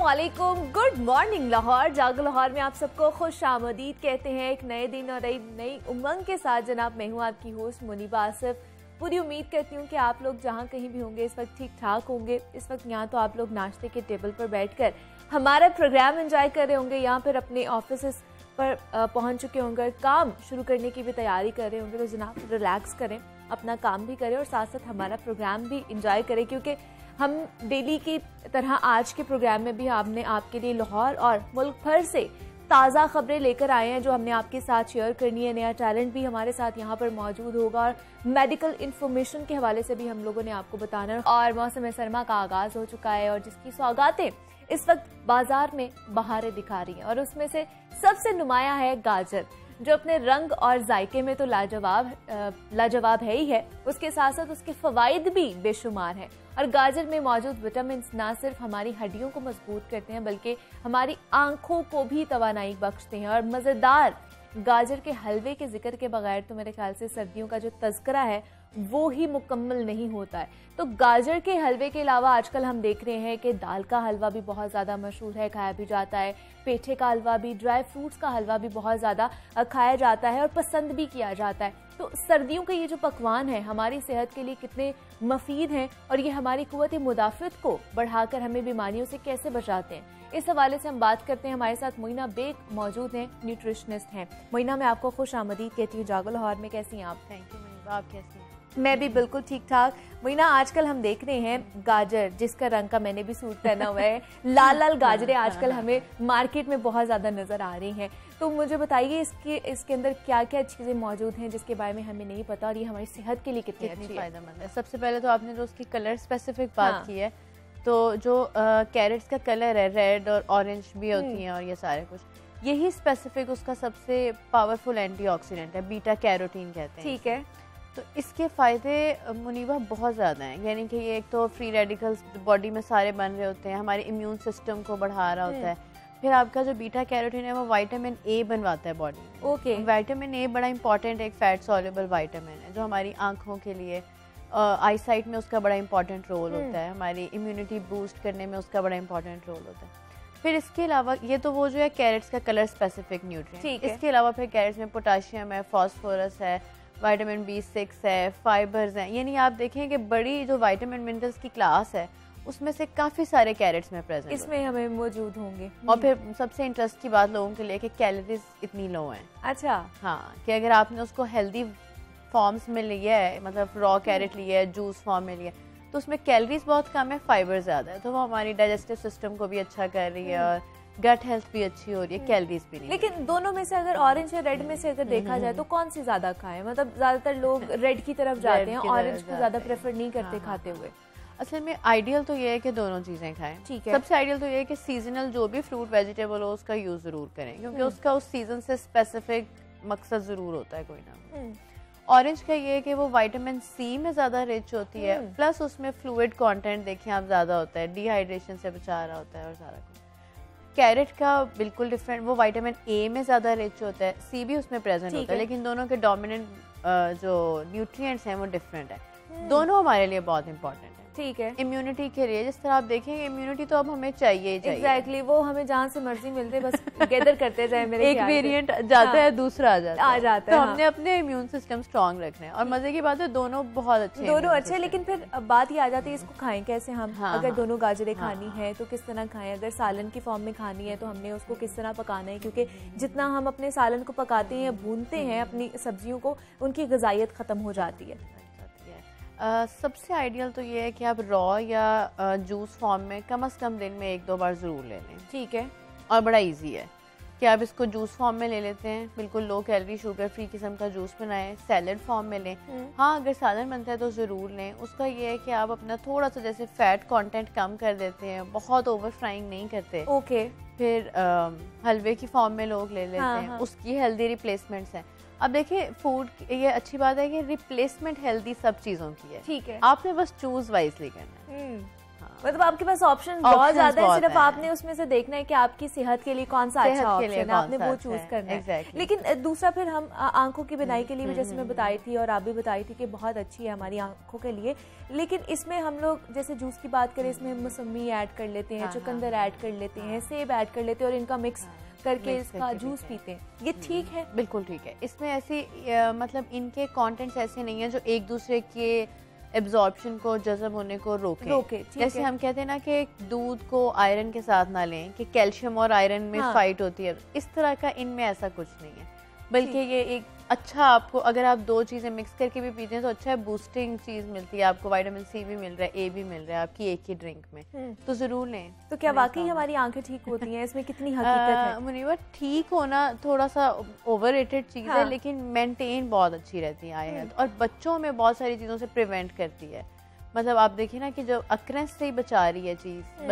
अस्सलामुअलैकुम, good morning Lahore. जागो लाहौर में आप सबको खुश आमदीद कहते हैं। एक नए दिन और एक नई उमंग के साथ जनाब मैं हूँ आपकी होस्ट मुनीबा आसिफ। पूरी उम्मीद करती हूँ कि आप लोग जहाँ कहीं भी होंगे इस वक्त ठीक ठाक होंगे। इस वक्त यहाँ तो आप लोग नाश्ते के टेबल पर बैठकर हमारा प्रोग्राम एंजॉय कर रहे होंगे, यहाँ पर अपने ऑफिस पर पहुँच चुके होंगे, काम शुरू करने की भी तैयारी कर रहे होंगे। तो जनाब रिलैक्स करें, अपना काम भी करें और साथ साथ हमारा प्रोग्राम भी इंजॉय करें, क्योंकि हम डेली की तरह आज के प्रोग्राम में भी हमने आपके लिए लाहौर और मुल्क भर से ताज़ा खबरें लेकर आए हैं जो हमने आपके साथ शेयर करनी है। नया टैलेंट भी हमारे साथ यहाँ पर मौजूद होगा और मेडिकल इन्फॉर्मेशन के हवाले से भी हम लोगों ने आपको बताना है। और मौसम सरमा का आगाज़ हो चुका है और जिसकी सौगातें इस वक्त बाजार में बहारें दिखा रही हैं, और उसमें से सबसे नुमाया है गाजर, जो अपने रंग और जायके में तो लाजवाब है ही है, उसके साथ साथ उसके फवाइद भी बेशुमार हैं। और गाजर में मौजूद विटामिन ना सिर्फ हमारी हड्डियों को मजबूत करते हैं बल्कि हमारी आंखों को भी तवानाई बख्शते हैं। और मज़ेदार गाजर के हलवे के जिक्र के बगैर तो मेरे ख्याल से सर्दियों का जो तज़किरा है वो ही मुकम्मल नहीं होता है। तो गाजर के हलवे के अलावा आजकल हम देख रहे हैं कि दाल का हलवा भी बहुत ज़्यादा मशहूर है, खाया भी जाता है। पेठे का हलवा भी, ड्राई फ्रूट्स का हलवा भी बहुत ज़्यादा खाया जाता है और पसंद भी किया जाता है। तो सर्दियों के ये जो पकवान है हमारी सेहत के लिए कितने मुफीद हैं और ये हमारी कुव्वत मुदाफ़त को बढ़ाकर हमें बीमारियों से कैसे बचाते हैं, इस हवाले से हम बात करते हैं। हमारे साथ मोइना बेग मौजूद हैं, न्यूट्रिशनिस्ट हैं। मोइना, मैं आपको खुश आमदीद कहती हूँ जागो लाहौर में। कैसी हैं आप? थैंक यू मोइना, आप कैसी हैं? मैं भी बिल्कुल ठीक ठाक। मोइना, आजकल हम देख रहे हैं गाजर, जिसका रंग का मैंने भी सूट पहना हुआ है, लाल लाल गाजरें आजकल हमें मार्केट में बहुत ज़्यादा नज़र आ रही हैं। तो मुझे बताइए इसके अंदर क्या क्या चीज़ें मौजूद हैं जिसके बारे में हमें नहीं पता और ये हमारी सेहत के लिए कितनी अच्छी फ़ायदेमंद है। सबसे पहले तो आपने जो उसकी कलर स्पेसिफिक बात की है, तो जो कैरेट्स का कलर है रेड और ऑरेंज भी होती हैं और ये सारे कुछ, यही स्पेसिफिक उसका सबसे पावरफुल एंटीऑक्सीडेंट है, बीटा कैरोटीन कहते हैं। ठीक है। तो इसके फ़ायदे मुनीबा बहुत ज़्यादा हैं, यानी कि ये एक तो फ्री रेडिकल्स बॉडी में सारे बन रहे होते हैं, हमारे इम्यून सिस्टम को बढ़ा रहा होता है। फिर आपका जो बीटा कैरोटीन है वो विटामिन ए बनवाता है बॉडी में। ओके। विटामिन ए बड़ा इंपॉर्टेंट एक फैट सॉल्युबल विटामिन है जो हमारी आँखों के लिए, आई साइट में उसका बड़ा इंपॉर्टेंट रोल होता है, हमारी इम्यूनिटी बूस्ट करने में उसका बड़ा इंपॉर्टेंट रोल होता है। फिर इसके अलावा ये तो वो जो है कैरेट्स का कलर स्पेसिफिक न्यूट्रिएंट। इसके अलावा फिर कैरेट्स में पोटाशियम है, फास्फोरस है, विटामिन B6 है, फाइबर्स हैं। यानी आप देखें कि बड़ी जो विटामिन मिनरल्स की क्लास है उसमें से काफ़ी सारे कैरेट्स में प्रेजेंट इसमें हमें मौजूद होंगे। और फिर सबसे इंटरेस्ट की बात लोगों के लिए कि कैलोरीज इतनी लो हैं। अच्छा। हाँ, कि अगर आपने उसको हेल्दी फॉर्म्स में लिया है, मतलब रॉ कैरेट लिया है, जूस फॉर्म में लिया है, तो उसमें कैलोरीज बहुत कम है, फाइबर ज़्यादा है, तो वो हमारी डाइजेस्टिव सिस्टम को भी अच्छा कर रही है और गट हेल्थ भी अच्छी हो रही है, कैलोरीज भी नहीं। लेकिन दोनों में से अगर ऑरेंज या रेड में से अगर देखा जाए तो कौन सी ज्यादा खाएं? मतलब ज्यादातर लोग रेड की तरफ जाते हैं, ऑरेंज को ज्यादा प्रेफर नहीं करते खाते हुए। असल में आइडियल तो ये है कि दोनों चीज़ें खाएं। ठीक है। सबसे आइडियल तो ये है कि सीजनल जो भी फ्रूट वेजिटेबल हो उसका यूज़ ज़रूर करें, क्योंकि उसका उस सीजन से स्पेसिफिक मकसद ज़रूर होता है कोई ना। ऑरेंज का ये है कि वो विटामिन सी में ज़्यादा रिच होती है, प्लस उसमें फ्लूइड कंटेंट देखें आप ज़्यादा होता है, डिहाइड्रेशन से बचा रहा होता है और सारा कुछ। कैरेट का बिल्कुल डिफरेंट, वो विटामिन ए में ज़्यादा रिच होता है, सी भी उसमें प्रेजेंट होता है, लेकिन दोनों के डोमिनेंट जो न्यूट्रिएंट्स हैं वो डिफरेंट है। दोनों हमारे लिए बहुत इंपॉर्टेंट है। ठीक है। इम्यूनिटी के लिए जिस तरह आप देखेंगे, इम्यूनिटी तो अब हमें चाहिए ही चाहिए। एग्जैक्टली, वो हमें जहाँ से मर्जी मिलते बस गैदर करते जाए। मेरे एक वेरिएंट जाता है, दूसरा आ जाता है। तो हमने अपने इम्यून सिस्टम स्ट्रांग रखना है। और मजे की बात है दोनों बहुत अच्छे, दोनों अच्छे। लेकिन फिर बात ये आ जाती है इसको खाएं कैसे हम? अगर दोनों गाजरें खानी है तो किस तरह खाएं? अगर सालन की फॉर्म में खानी है तो हमने उसको किस तरह पकाना है? क्योंकि जितना हम अपने सालन को पकाते हैं, भूनते हैं अपनी सब्जियों को, उनकी ग़िज़ाइयत ख़त्म हो जाती है। सबसे आइडियल तो ये है कि आप रॉ या जूस फॉर्म में कम से कम दिन में 1-2 बार ज़रूर ले लें। ठीक है। और बड़ा इजी है कि आप इसको जूस फॉर्म में ले लेते हैं, बिल्कुल लो कैलोरी शुगर फ्री किस्म का जूस बनाएं, सैलड फॉर्म में लें। हाँ, अगर सालन बनता है तो ज़रूर लें। उसका ये है कि आप अपना थोड़ा सा जैसे फैट कंटेंट कम कर देते हैं, बहुत ओवर फ्राइंग नहीं करते। ओके। फिर हलवे की फॉर्म में लोग ले लेते हैं, उसकी हेल्दी रिप्लेसमेंट्स हैं। अब देखिए फूड, ये अच्छी बात है कि रिप्लेसमेंट हेल्दी सब चीज़ों की है। ठीक है। आपने बस चूज वाइजली करना है। हाँ, मतलब आपके पास ऑप्शन बहुत ज्यादा है, सिर्फ आपने उसमें से देखना है कि आपकी सेहत के लिए कौन सा अच्छा ऑप्शन है, आपने वो चूज करना है। लेकिन दूसरा फिर हम आंखों की बिनाई के लिए भी जैसे मैं बताई थी और आप भी बताई थी कि बहुत अच्छी है हमारी आंखों के लिए, लेकिन इसमें हम लोग जैसे जूस की बात करें, इसमें मौसमी ऐड कर लेते हैं, चुकंदर ऐड कर लेते हैं, सेब ऐड कर लेते हैं और इनका मिक्स करके इसका जूस पीते हैं, ये ठीक है? बिल्कुल ठीक है। इसमें ऐसी मतलब इनके कंटेंट्स ऐसे नहीं है जो एक दूसरे के एब्जॉर्प्शन को, जज़ब होने को रोके। जैसे हम कहते हैं ना कि दूध को आयरन के साथ ना लें, कि कैल्शियम और आयरन में फाइट होती है, इस तरह का इनमें ऐसा कुछ नहीं है, बल्कि ये एक अच्छा, आपको अगर आप दो चीज़ें मिक्स करके भी पीते हैं तो अच्छा है, बूस्टिंग चीज़ मिलती है आपको, विटामिन सी भी मिल रहा है, ए भी मिल रहा है आपकी एक ही ड्रिंक में, तो ज़रूर लें। तो क्या वाकई हमारी आंखें ठीक होती हैं? इसमें कितनी हकीकत है? मुनीबा, ठीक होना थोड़ा सा ओवररेटेड चीज़ है, लेकिन मेंटेन बहुत अच्छी रहती है आई हेल्थ, और बच्चों में बहुत सारी चीज़ों से प्रिवेंट करती है। मतलब आप देखिए ना कि जब अक्रेंस से ही बचा रही है चीज़,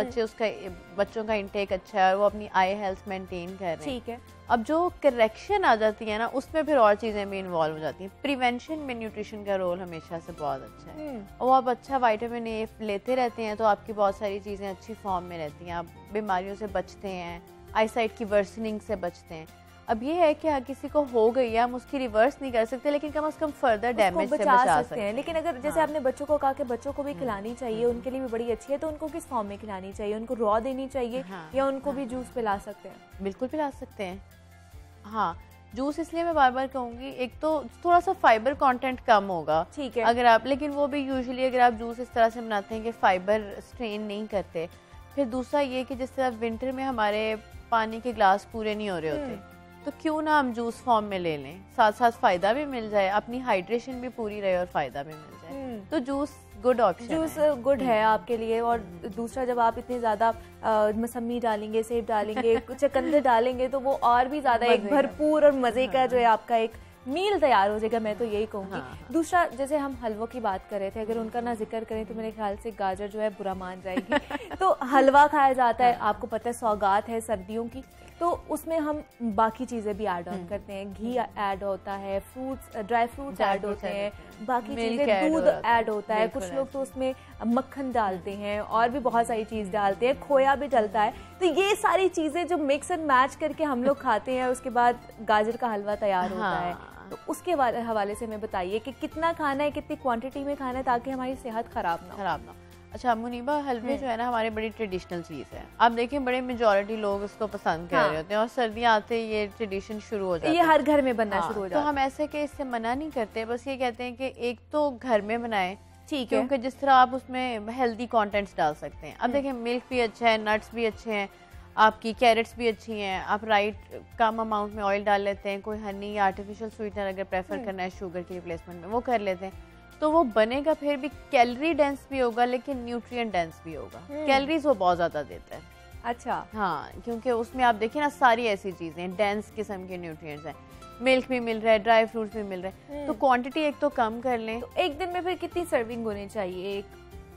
बच्चों का इंटेक अच्छा है और वो अपनी आई हेल्थ मेंटेन कर रहे हैं, ठीक है। अब जो करेक्शन आ जाती है ना, उसमें फिर और चीज़ें भी इन्वॉल्व हो जाती हैं। प्रिवेंशन में न्यूट्रिशन का रोल हमेशा से बहुत अच्छा है, और आप अच्छा विटामिन ए लेते रहते हैं तो आपकी बहुत सारी चीज़ें अच्छी फॉर्म में रहती हैं, आप बीमारियों से बचते हैं, आईसाइट की वर्सनिंग से बचते हैं। अब ये है कि हाँ, किसी को हो गई है, हम उसकी रिवर्स नहीं कर सकते, लेकिन कम से कम फर्दर डैमेज से बचा सकते हैं। लेकिन अगर जैसे आपने बच्चों को कहा कि बच्चों को भी खिलानी चाहिए, उनके लिए भी बड़ी अच्छी है, तो उनको किस फॉर्म में खिलानी चाहिए? उनको रॉ देनी चाहिए या उनको भी जूस पिला सकते हैं? बिल्कुल पिला सकते हैं, हाँ। जूस इसलिए मैं बार बार कहूँगी, एक तो थोड़ा सा फाइबर कंटेंट कम होगा, ठीक है, अगर आप, लेकिन वो भी यूजुअली अगर आप जूस इस तरह से बनाते हैं कि फाइबर स्ट्रेन नहीं करते। फिर दूसरा ये कि जिस तरह विंटर में हमारे पानी के ग्लास पूरे नहीं हो रहे होते, तो क्यों ना हम जूस फॉर्म में ले लें, साथ साथ फायदा भी मिल जाए, अपनी हाइड्रेशन भी पूरी रहे और फायदा भी मिल जाए, तो juice good option, juice good है आपके लिए। और दूसरा, जब आप इतने ज्यादा मौसमी डालेंगे, सेब डालेंगे, चुकंदर डालेंगे, तो वो और भी ज्यादा एक भरपूर और मजे का जो है आपका एक मील तैयार हो जाएगा, मैं तो यही कहूँगी। दूसरा, जैसे हम हलवों की बात कर रहे थे, अगर उनका ना जिक्र करें तो मेरे ख्याल से गाजर जो है बुरा मान जाएगी। तो हलवा खाया जाता है, आपको पता है सौगात है सर्दियों की, तो उसमें हम बाकी चीज़ें भी ऐड ऑन करते हैं, घी ऐड होता है, फ्रूट्स, ड्राई फ्रूट्स ऐड होते हैं, बाकी चीज़ें, दूध ऐड होता है, कुछ लोग तो उसमें मक्खन डालते हैं और भी बहुत सारी चीज़ डालते हैं, खोया भी डलता है। तो ये सारी चीज़ें जो मिक्स एंड मैच करके हम लोग खाते हैं, उसके बाद गाजर का हलवा तैयार होता है। तो उसके हवाले से हमें बताइए कि कितना खाना है, कितनी क्वांटिटी में खाना है, ताकि हमारी सेहत खराब ना हो। अच्छा मुनीबा, हलवे जो है ना हमारे बड़ी ट्रेडिशनल चीज़ है, आप देखें बड़े मेजॉरिटी लोग इसको पसंद कर रहे होते हैं, और सर्दियाँ आते ही ये ट्रेडिशन शुरू हो जाता है, ये हर घर में बनना शुरू हो जाता है। तो हम ऐसे कि इससे मना नहीं करते, बस ये कहते हैं कि एक तो घर में बनाएं, ठीक है, क्योंकि जिस तरह आप उसमें हेल्दी कंटेंट्स डाल सकते हैं। अब देखें, मिल्क भी अच्छा है, नट्स भी अच्छे हैं, आपकी कैरेट्स भी अच्छी हैं, आप राइट कम अमाउंट में ऑयल डाल लेते हैं, कोई हनी या आर्टिफिशियल स्वीटनर अगर प्रेफर करना है शुगर की रिप्लेसमेंट में, वो कर लेते हैं, तो वो बनेगा फिर भी कैलोरी डेंस भी होगा, लेकिन न्यूट्रिएंट डेंस भी होगा। कैलोरीज वो बहुत ज़्यादा देता है। अच्छा, हाँ, क्योंकि उसमें आप देखिए ना सारी ऐसी चीज़ें डेंस किस्म के न्यूट्रिएंट्स हैं, मिल्क भी मिल रहा है, ड्राई फ्रूट्स भी मिल रहे हैं, तो क्वांटिटी एक तो कम कर लें। तो एक दिन में फिर कितनी सर्विंग होनी चाहिए? एक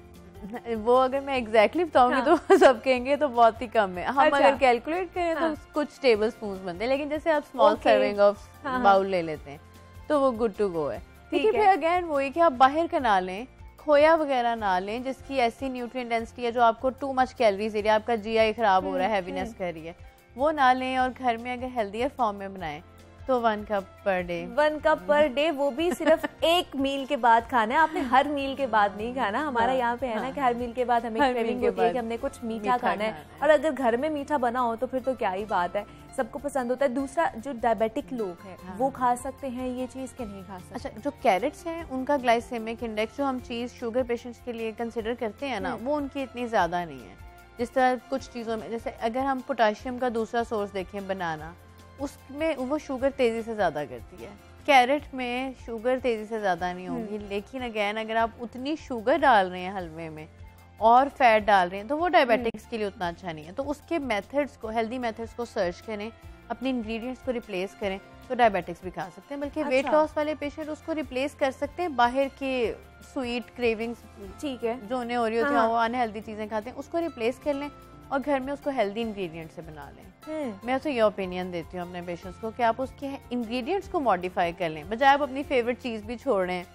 वो अगर मैं एग्जैक्टली बताऊंगी तो सब कहेंगे तो बहुत ही कम है। हम अगर कैलकुलेट करें तो कुछ टेबल स्पून बनते हैं, लेकिन जैसे आप स्मॉल सर्विंग ऑफ बाउल ले लेते हैं तो वो गुड टू गो है। ठीक है, फिर अगेन वही कि आप बाहर का ना लें, खोया वगैरह ना लें जिसकी ऐसी न्यूट्रिएंट डेंसिटी है जो आपको टू मच कैलोरीज दे रही है, आपका जीआई खराब हो रहा है, हैवीनेस कर रही है, वो ना लें। और घर में अगर हेल्दियर फॉर्म में बनाएं तो 1 cup per day, 1 cup per day, वो भी सिर्फ एक मील के बाद खाना है। आपने हर मील के बाद नहीं खाना। हमारा यहाँ पे है ना कि हर मील के बाद हमें क्रेविंग होती है कि हमने कुछ मीठा खाना है, और अगर घर में मीठा बना हो तो फिर तो क्या ही बात है, सबको पसंद होता है। दूसरा, जो डायबिटिक लोग हैं वो खा सकते हैं ये चीज़ के नहीं खा सकते? अच्छा, जो कैरेट्स हैं उनका ग्लाइसेमिक इंडेक्स जो हम चीज़ शुगर पेशेंट्स के लिए कंसिडर करते हैं ना, वो उनकी इतनी ज़्यादा नहीं है। जिस तरह कुछ चीज़ों में, जैसे अगर हम पोटाशियम का दूसरा सोर्स देखें बनाना, उसमें वो शुगर तेज़ी से ज़्यादा करती है। कैरेट में शुगर तेज़ी से ज़्यादा नहीं होगी, लेकिन अगैन अगर आप उतनी शुगर डाल रहे हैं हलवे में और फैट डाल रहे हैं तो वो डायबिटिक्स के लिए उतना अच्छा नहीं है। तो उसके मेथड्स को, हेल्दी मेथड्स को सर्च करें, अपने इंग्रेडिएंट्स को रिप्लेस करें, तो डायबिटिक्स भी खा सकते हैं। बल्कि वेट लॉस वाले पेशेंट उसको रिप्लेस कर सकते हैं बाहर के स्वीट क्रेविंग्स, ठीक है, जो उन्हें हो रही होती है, वो अनहेल्दी चीज़ें खाते हैं, उसको रिप्लेस कर लें और घर में उसको हेल्दी इंग्रेडिएंट से बना लें। मैं तो ये ओपिनियन देती हूँ अपने पेशेंट्स को कि आप उसके इंग्रेडिएंट्स को मॉडिफाई कर लें, बजाय आप अपनी फेवरेट चीज़ भी छोड़ रहे हैं,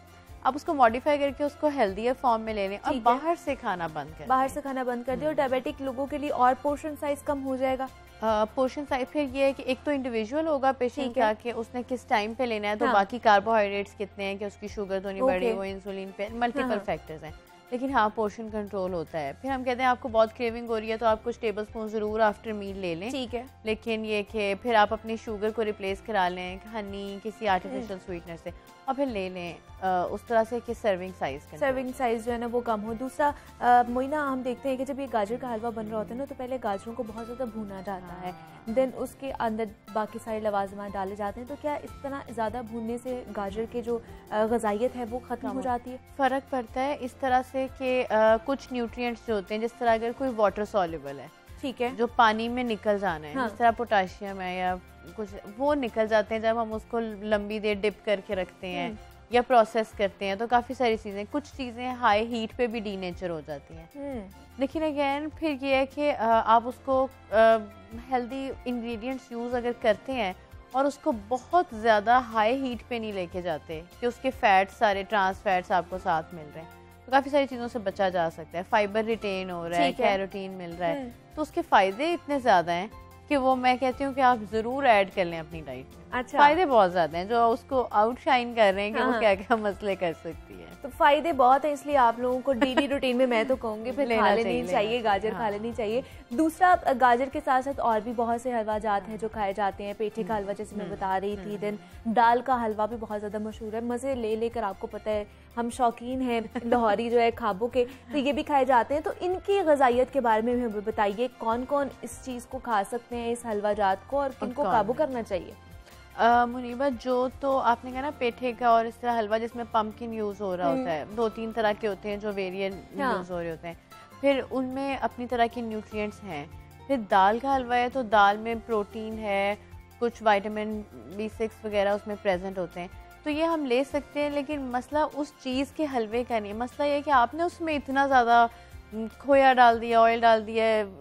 आप उसको मॉडिफाई करके उसको हेल्दियर फॉर्म में ले लें और बाहर से खाना बंद कर बाहर से खाना बंद कर दें। और डायबिटिक लोगों के लिए और पोर्शन साइज कम हो जाएगा। पोर्शन साइज फिर ये है कि एक तो इंडिविजुअल होगा पेशेंट का कि उसने किस टाइम पे लेना है, तो बाकी कार्बोहाइड्रेट्स कितने हैं, कि उसकी शुगर तो नहीं बढ़ी, वो इंसुलिन पे, मल्टीपल फैक्टर्स हैं। लेकिन हाँ पोर्शन कंट्रोल होता है। फिर हम कहते हैं आपको बहुत क्रेविंग हो रही है तो आप कुछ टेबल स्पून जरूर आफ्टर मील ले लें, ठीक है। लेकिन ये कि फिर आप अपनी शुगर को रिप्लेस करा लें हनी किसी आर्टिफिशियल स्वीटनर से और फिर ले लें उस तरह से कि सर्विंग साइज जो है ना वो कम हो। दूसरा मोइना हम देखते हैं कि जब ये गाजर का हलवा बन रहा होता है ना तो पहले गाजरों को बहुत ज़्यादा भूना जाता है, देन उसके अंदर बाकी सारे लवाजमात डाले जाते हैं। तो क्या इस तरह ज़्यादा भूनने से गाजर के जो ग़िज़ाइयत है वो ख़त्म हो जाती है? फ़र्क पड़ता है इस तरह से कि कुछ न्यूट्रिएंट्स जो होते हैं, जिस तरह अगर कोई वाटर सॉल्युबल है, ठीक है, जो पानी में निकल जाना है, जिस तरह पोटाशियम है या कुछ, वो निकल जाते हैं जब हम उसको लंबी देर डिप करके रखते हैं या प्रोसेस करते हैं। तो काफ़ी सारी चीज़ें, कुछ चीज़ें हाई हीट पे भी डीनेचर हो जाती हैं। लेकिन अगेन फिर ये है कि आप उसको हेल्दी इंग्रेडिएंट्स यूज़ अगर करते हैं और उसको बहुत ज़्यादा हाई हीट पे नहीं लेके जाते कि उसके फैट्स सारे ट्रांस फैट्स आपको साथ मिल रहे हैं, तो काफ़ी सारी चीज़ों से बचा जा सकता है। फाइबर रिटेन हो रहा है, कैरोटीन मिल रहा है, तो उसके फ़ायदे इतने ज़्यादा हैं कि वो मैं कहती हूँ कि आप ज़रूर ऐड कर लें अपनी डाइट में। अच्छा, फ़ायदे बहुत ज़्यादा हैं जो उसको आउटशाइन कर रहे हैं कि वो क्या क्या मसले कर सकती है। तो फ़ायदे बहुत हैं, इसलिए आप लोगों को डेली रूटीन में मैं तो कहूँगी फिर खा लेनी चाहिए, गाजर खा लेनी चाहिए। दूसरा, गाजर के साथ साथ और भी बहुत से हलवा जात हैं जो खाए जाते हैं। पेठे का हलवा जैसे मैं बता रही थी, देन दाल का हलवा भी बहुत ज़्यादा मशहूर है। मज़े ले लेकर, आपको पता है हम शौकीन हैं लाहौरी जो है खाबों के, तो ये भी खाए जाते हैं। तो इनकी ग़िज़ाइयत के बारे में हमें बताइए, कौन कौन इस चीज़ को खा सकते हैं, इस हलवा जात को, और किनको काबू करना चाहिए? मुनीबा, जो तो आपने कहा ना पेठे का और इस तरह हलवा जिसमें पम्पकिन यूज़ हो रहा होता है, 2-3 तरह के होते हैं जो वेरिएंट यूज़ हो रहे होते हैं, फिर उनमें अपनी तरह के न्यूट्रिएंट्स हैं। फिर दाल का हलवा है तो दाल में प्रोटीन है, कुछ विटामिन B6 वगैरह उसमें प्रेजेंट होते हैं, तो ये हम ले सकते हैं। लेकिन मसला उस चीज़ के हलवे का नहीं, मसला ये कि आपने उसमें इतना ज़्यादा खोया डाल दिया, ऑयल डाल दिया,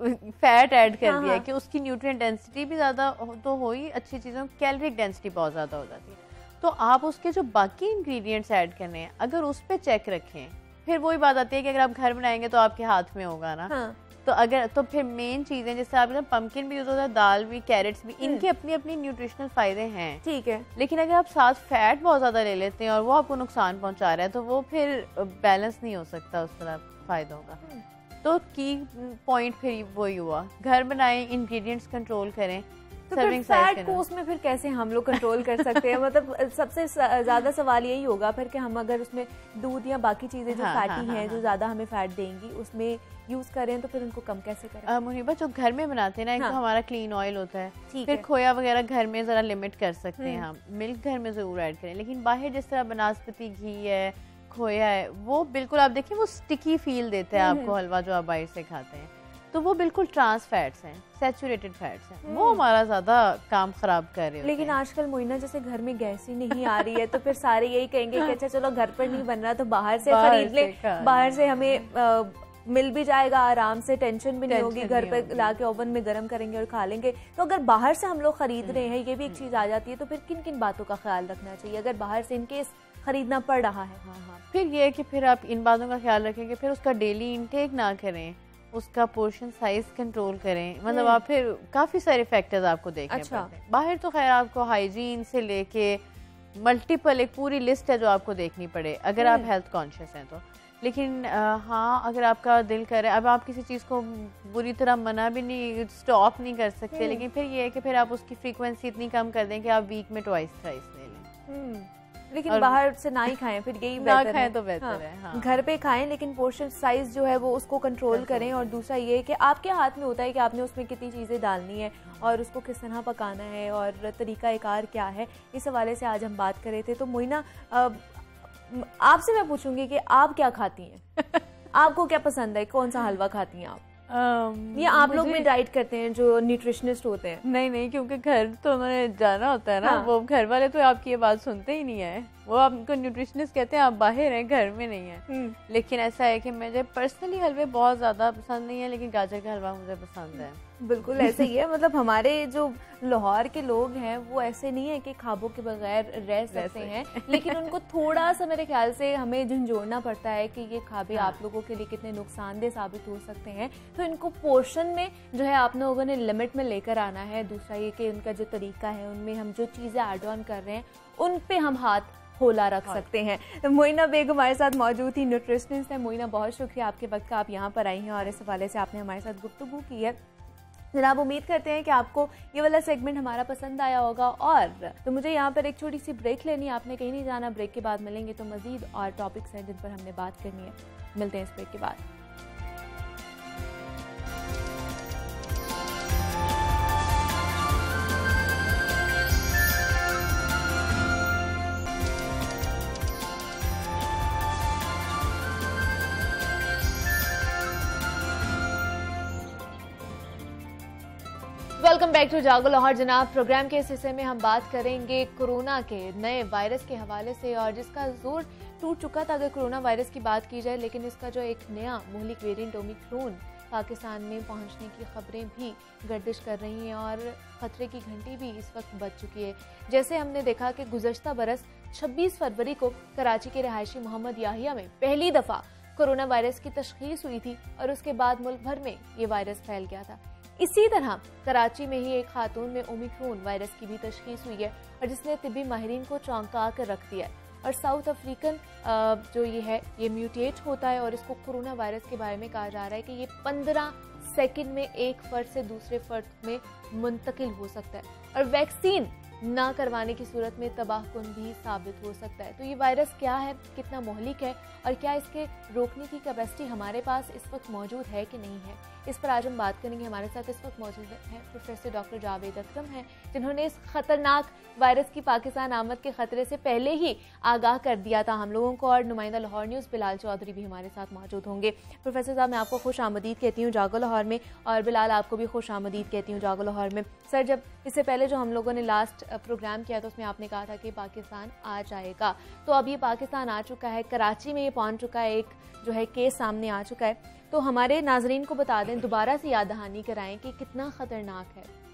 फैट ऐड कर दिया कि उसकी न्यूट्रिएंट डेंसिटी भी ज़्यादा तो हो ही, अच्छी चीज़ों की कैलोरिक डेंसिटी बहुत ज़्यादा हो जाती है। तो आप उसके जो बाकी इंग्रेडिएंट्स ऐड करने हैं अगर उस पर चेक रखें, फिर वही बात आती है कि अगर आप घर बनाएंगे तो आपके हाथ में होगा ना। तो अगर तो फिर मेन चीज़ें जैसे आप पम्पकिन भी यूज़ होता है, दाल भी, कैरेट्स भी, इनके अपनी अपनी न्यूट्रिशनल फ़ायदे हैं, ठीक है। लेकिन अगर आप साथ फैट बहुत ज़्यादा ले लेते हैं और वो आपको नुकसान पहुँचा रहा है तो वो फिर बैलेंस नहीं हो सकता उस तरह फ़ायदों का। तो की पॉइंट फिर वही हुआ, घर बनाएं, इंग्रेडिएंट्स कंट्रोल करें। तो फिर फैट को उसमें फिर कैसे हम लोग कंट्रोल कर सकते हैं? मतलब सबसे ज़्यादा सवाल यही होगा फिर कि हम अगर उसमें दूध या बाकी चीज़ें जो फैटी हैं, जो ज़्यादा हमें फैट देंगी, उसमें यूज़ करें तो फिर उनको कम कैसे करें? मुनीबा, जो घर में बनाते हैं ना, एक तो हमारा क्लीन ऑयल होता है, फिर खोया वगैरह घर में ज़रा लिमिट कर सकते हैं हम, मिल्क घर में ज़रूर ऐड करें। लेकिन बाहर जिस तरह बनास्पति घी है, खोया है, वो बिल्कुल आप देखिए वो स्टिकी फील देता है आपको हलवा जो आप बाहर से खाते हैं, तो वो बिल्कुल ट्रांस फैट्स हैं, सैचुरेटेड फैट्स हैं, वो हमारा ज़्यादा काम ख़राब कर रहे हैं। लेकिन आजकल मोइना जैसे घर में गैस ही नहीं आ रही है तो फिर सारे यही कहेंगे कि अच्छा चलो घर पर नहीं बन रहा तो बाहर से खरीद ले, बाहर से हमें मिल भी जाएगा आराम से, टेंशन भी नहीं होगी, घर पे लाके ओवन में गर्म करेंगे और खा लेंगे। तो अगर बाहर से हम लोग खरीद रहे हैं, ये भी एक चीज़ आ जाती है, तो फिर किन किन बातों का ख्याल रखना चाहिए अगर बाहर से इनकेस खरीदना पड़ रहा है? फिर ये है कि फिर आप इन बातों का ख्याल रखें कि फिर उसका डेली इंटेक ना करें, उसका पोर्शन साइज कंट्रोल करें। मतलब आप फिर काफ़ी सारे फैक्टर्स आपको देखने पड़ते हैं। बाहर तो खैर आपको हाइजीन से लेके मल्टीपल एक पूरी लिस्ट है जो आपको देखनी पड़े अगर आप हेल्थ कॉन्शियस हैं तो। लेकिन हाँ, अगर आपका दिल करे, अब आप किसी चीज़ को बुरी तरह मना भी नहीं, स्टॉप नहीं कर सकते, लेकिन फिर ये है कि फिर आप उसकी फ्रीक्वेंसी इतनी कम कर दें कि आप वीक में ट्वाइस थ्राइस ले लें। लेकिन बाहर से ना ही खाएं, फिर यही बेहतर खाएं तो बेहतर है। हाँ। घर पे खाएं, लेकिन पोर्शन साइज जो है वो उसको कंट्रोल करें। और दूसरा ये है कि आपके हाथ में होता है कि आपने उसमें कितनी चीज़ें डालनी है और उसको किस तरह पकाना है और तरीका एकार क्या है, इस हवाले से आज हम बात कर रहे थे। तो मोइना, आपसे मैं पूछूंगी कि आप क्या खाती हैं? आपको क्या पसंद है, कौन सा हलवा खाती हैं आप? या आप लोग भी डाइट करते हैं जो न्यूट्रिशनिस्ट होते हैं? नहीं, क्योंकि घर तो उन्होंने जाना होता है ना, वो घर वाले तो आपकी ये बात सुनते ही नहीं है। वो आपको न्यूट्रिशनिस्ट कहते हैं आप बाहर हैं, घर में नहीं है। लेकिन ऐसा है कि मुझे पर्सनली हलवे बहुत ज़्यादा पसंद नहीं है, लेकिन गाजर का हलवा मुझे पसंद है। बिल्कुल ऐसे ही है, मतलब हमारे जो लाहौर के लोग हैं वो ऐसे नहीं है कि खाबों के बगैर रह सकते हैं, लेकिन उनको थोड़ा सा मेरे ख्याल से हमें झंझोड़ना पड़ता है कि ये खाबे आप लोगों के लिए कितने नुकसानदेह साबित हो सकते हैं। तो इनको पोर्शन में जो है आप लोगों ने लिमिट में लेकर आना है। दूसरा ये कि उनका जो तरीका है उनमें हम जो चीज़ें ऐड ऑन कर रहे हैं उन पे हम हाथ खोला रख सकते हैं। मोइना बेगम हमारे साथ मौजूद थी, न्यूट्रिशनिस्ट है। मोइना, बहुत शुक्रिया आपके वक्त का, आप यहाँ पर आई हैं और इस हवाले से आपने हमारे साथ गुफ्तगू की है। जनाब, उम्मीद करते हैं कि आपको ये वाला सेगमेंट हमारा पसंद आया होगा। और तो मुझे यहाँ पर एक छोटी सी ब्रेक लेनी है, आपने कहीं नहीं जाना। ब्रेक के बाद मिलेंगे तो मजीद और टॉपिक्स हैं जिन पर हमने बात करनी है। मिलते हैं इस ब्रेक के बाद। वेलकम बैक टू जागो लाहौर। जनाब, प्रोग्राम के इस हिस्से में हम बात करेंगे कोरोना के नए वायरस के हवाले से, और जिसका जोर टूट चुका था अगर कोरोना वायरस की बात की जाए, लेकिन इसका जो एक नया मुहलिक वेरिएंट ओमिक्रॉन पाकिस्तान में पहुंचने की खबरें भी गर्दिश कर रही हैं और खतरे की घंटी भी इस वक्त बज चुकी है। जैसे हमने देखा कि गुज़श्ता बरस 26 फरवरी को कराची के रहायशी मोहम्मद याहिया में पहली दफ़ा कोरोना वायरस की तशखीस हुई थी और उसके बाद मुल्क भर में ये वायरस फैल गया था। इसी तरह कराची में ही एक खातून में ओमिक्रॉन वायरस की भी तशखीस हुई है और जिसने तिब्बी माहिरीन को चौंका कर रख दिया है। और साउथ अफ्रीकन जो ये है ये म्यूटेट होता है और इसको कोरोना वायरस के बारे में कहा जा रहा है कि ये 15 सेकंड में एक फर्द से दूसरे फर्द में मुंतकिल हो सकता है और वैक्सीन ना करवाने की सूरत में तबाहकुन भी साबित हो सकता है। तो ये वायरस क्या है, कितना मुहलिक है और क्या इसके रोकने की कैपेसिटी हमारे पास इस वक्त मौजूद है कि नहीं है, इस पर आज हम बात करेंगे। हमारे साथ इस वक्त मौजूद है प्रोफेसर डॉक्टर जावेद अकरम हैं, जिन्होंने इस खतरनाक वायरस की पाकिस्तान आमद के खतरे से पहले ही आगाह कर दिया था हम लोगों को। और नुमाइंदा लाहौर न्यूज़ बिलाल चौधरी भी हमारे साथ मौजूद होंगे। प्रोफेसर साहब, मैं आपको खुश आमदीद कहती हूँ जागो लाहौर में, और बिलाल आपको भी खुश आमदीद कहती हूँ जागो लाहौर में। सर, जब इससे पहले जो हम लोगों ने लास्ट प्रोग्राम किया था उसमें आपने कहा था कि पाकिस्तान आ जाएगा, तो अब ये पाकिस्तान आ चुका है, कराची में ये पहुंच चुका है, एक जो है केस सामने आ चुका है। तो हमारे नाजरीन को बता दें, दोबारा से याद दहानी कराएं कि कितना ख़तरनाक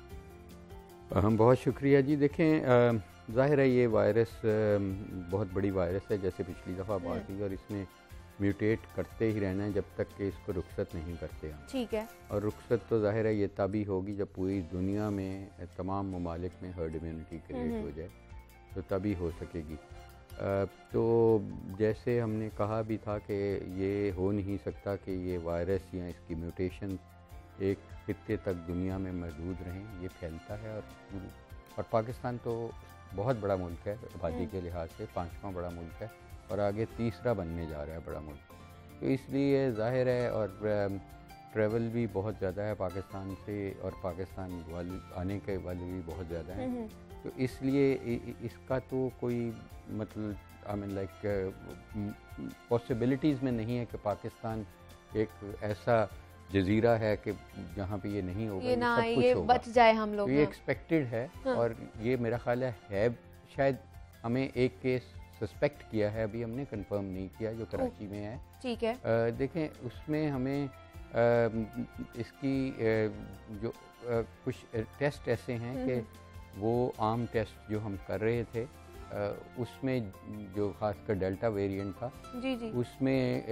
है। हम बहुत शुक्रिया जी। देखें, ज़ाहिर है ये वायरस बहुत बड़ी वायरस है, जैसे पिछली दफ़ा बात हुई, और इसने म्यूटेट करते ही रहना है जब तक कि इसको रुखसत नहीं करते हम। ठीक है। और रुखसत तो ज़ाहिर है ये तभी होगी जब पूरी दुनिया में तमाम ममालिक में हर्ड इम्यूनिटी क्रिएट हो जाए, तो तभी हो सकेगी। तो जैसे हमने कहा भी था कि ये हो नहीं सकता कि ये वायरस या इसकी म्यूटेशन एक खित्ते तक दुनिया में मौजूद रहें, ये फैलता है। और पाकिस्तान तो बहुत बड़ा मुल्क है आबादी के लिहाज से, 5वां बड़ा मुल्क है और आगे 3रा बनने जा रहा है बड़ा मुल्क, तो इसलिए ज़ाहिर है। और ट्रैवल भी बहुत ज़्यादा है पाकिस्तान से, और पाकिस्तान वाले आने के वाले भी बहुत ज़्यादा हैं, तो इसलिए इसका तो कोई मतलब आई मीन लाइक पॉसिबिलिटीज़ में नहीं है कि पाकिस्तान एक ऐसा जजीरा है कि जहाँ पे ये नहीं होगा, ये ना सब कुछ ये होगा, बच जाए हम लोग। तो ये एक्सपेक्टेड है। और ये मेरा ख्याल है शायद हमें एक केस सस्पेक्ट किया है, अभी हमने कंफर्म नहीं किया, जो कराची में है। ठीक है। देखें, उसमें हमें इसकी जो कुछ टेस्ट ऐसे हैं कि वो आम टेस्ट जो हम कर रहे थे उसमें जो खासकर डेल्टा वेरिएंट था, जी जी, उसमें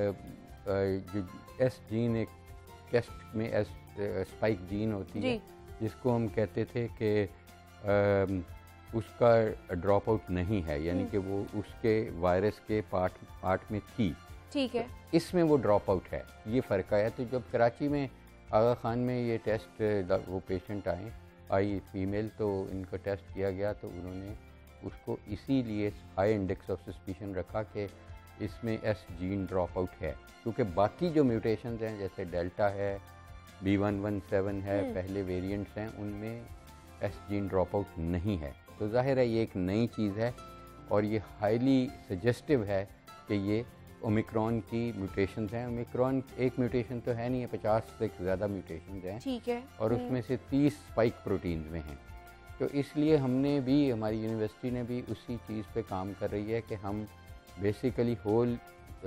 जो एस जीन एक टेस्ट में एस स्पाइक जीन होती है, जिसको हम कहते थे कि उसका ड्रॉप आउट नहीं है, यानी कि वो उसके वायरस के पार्ट में थी। ठीक है। तो इसमें वो ड्रॉप आउट है, ये फ़र्क आया। तो जब कराची में आगा खान में ये टेस्ट वो पेशेंट आई फीमेल, तो इनका टेस्ट किया गया, तो उन्होंने उसको इसीलिए हाई इंडेक्स ऑफ सस्पिशन रखा कि इसमें एस जीन ड्रॉप आउट है, क्योंकि बाकी जो म्यूटेशंस हैं जैसे डेल्टा है, B117 है, पहले वेरिएंट्स हैं, उनमें एस जीन ड्रॉप आउट नहीं है। तो जाहिर है ये एक नई चीज़ है और ये हाईली सजेस्टिव है कि ये ओमिक्रॉन की म्यूटेशंस हैं। ओमिक्रॉन एक म्यूटेशन तो है नहीं है, 50 से ज़्यादा म्यूटेशंस हैं। ठीक है। और उसमें से 30 स्पाइक प्रोटीन्स में हैं। तो इसलिए हमने भी, हमारी यूनिवर्सिटी ने भी उसी चीज़ पे काम कर रही है कि हम बेसिकली होल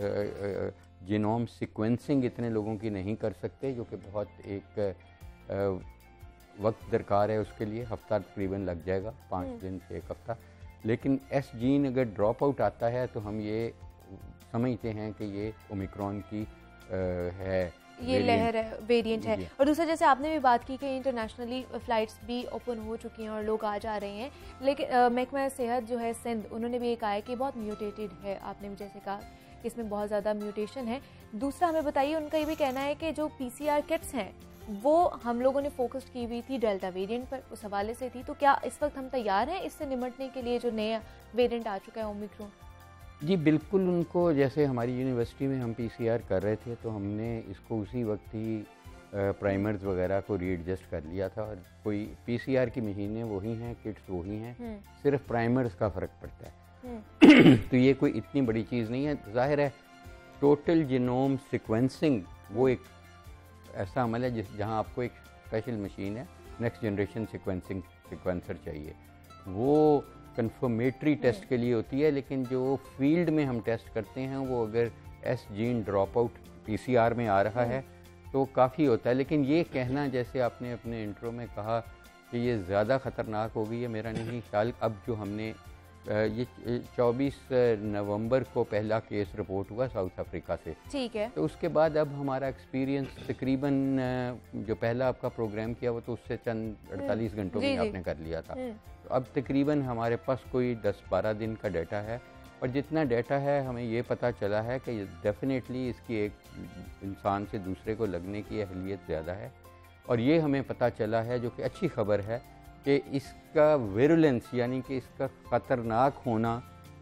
जीनोम सीक्वेंसिंग इतने लोगों की नहीं कर सकते, जो कि बहुत एक वक्त दरकार है उसके लिए। हफ्ता तकरीबन लग जाएगा, 5 दिन से 1 हफ्ता। लेकिन एस जीन अगर ड्रॉप आउट आता है तो हम ये समझते हैं कि ये ओमिक्रॉन की है, ये लहर है, वेरिएंट है। और दूसरा, जैसे आपने भी बात की कि इंटरनेशनली फ़्लाइट्स भी ओपन हो चुकी हैं और लोग आ जा रहे हैं, लेकिन महकमा सेहत जो है सिंध, उन्होंने भी ये कहा है कि बहुत म्यूटेटेड है। आपने भी जैसे कहा कि इसमें बहुत ज़्यादा म्यूटेशन है। दूसरा, हमें बताइए, उनका ये भी कहना है कि जो PCR किट्स हैं वो हम लोगों ने फोकस की हुई थी डेल्टा वेरिएंट पर, उस हवाले से थी। तो क्या इस वक्त हम तैयार हैं इससे निपटने के लिए जो नया वेरिएंट आ चुका है ओमिक्रॉन? जी बिल्कुल। उनको, जैसे हमारी यूनिवर्सिटी में हम PCR कर रहे थे तो हमने इसको उसी वक्त ही प्राइमर्स वगैरह को रीएडजस्ट कर लिया था। और कोई PCR की मशीनें वही हैं, किट्स वही हैं, सिर्फ प्राइमर्स का फ़र्क पड़ता है। तो ये कोई इतनी बड़ी चीज़ नहीं है। जाहिर है टोटल जीनोम सीक्वेंसिंग वो एक ऐसा अमल है जहाँ आपको एक स्पेशल मशीन है, नेक्स्ट जनरेशन सीक्वेंसर चाहिए। वो कन्फर्मेटरी टेस्ट के लिए होती है, लेकिन जो फील्ड में हम टेस्ट करते हैं वो अगर S gene drop out PCR में आ रहा है तो काफ़ी होता है। लेकिन ये कहना, जैसे आपने अपने इंट्रो में कहा कि ये ज़्यादा ख़तरनाक हो गई है, मेरा नहीं ख्याल। अब जो हमने ये 24 नवंबर को पहला केस रिपोर्ट हुआ साउथ अफ्रीका से, ठीक है। तो उसके बाद अब हमारा एक्सपीरियंस तकरीबन, जो पहला आपका प्रोग्राम किया वो तो उससे चंद 48 घंटों में आपने कर लिया था। तो अब तकरीबन हमारे पास कोई 10-12 दिन का डाटा है, और जितना डाटा है हमें ये पता चला है कि डेफिनेटली इसकी एक इंसान से दूसरे को लगने की अहलियत ज़्यादा है। और ये हमें पता चला है, जो कि अच्छी खबर है, कि इसका विरुलेंस यानी कि इसका ख़तरनाक होना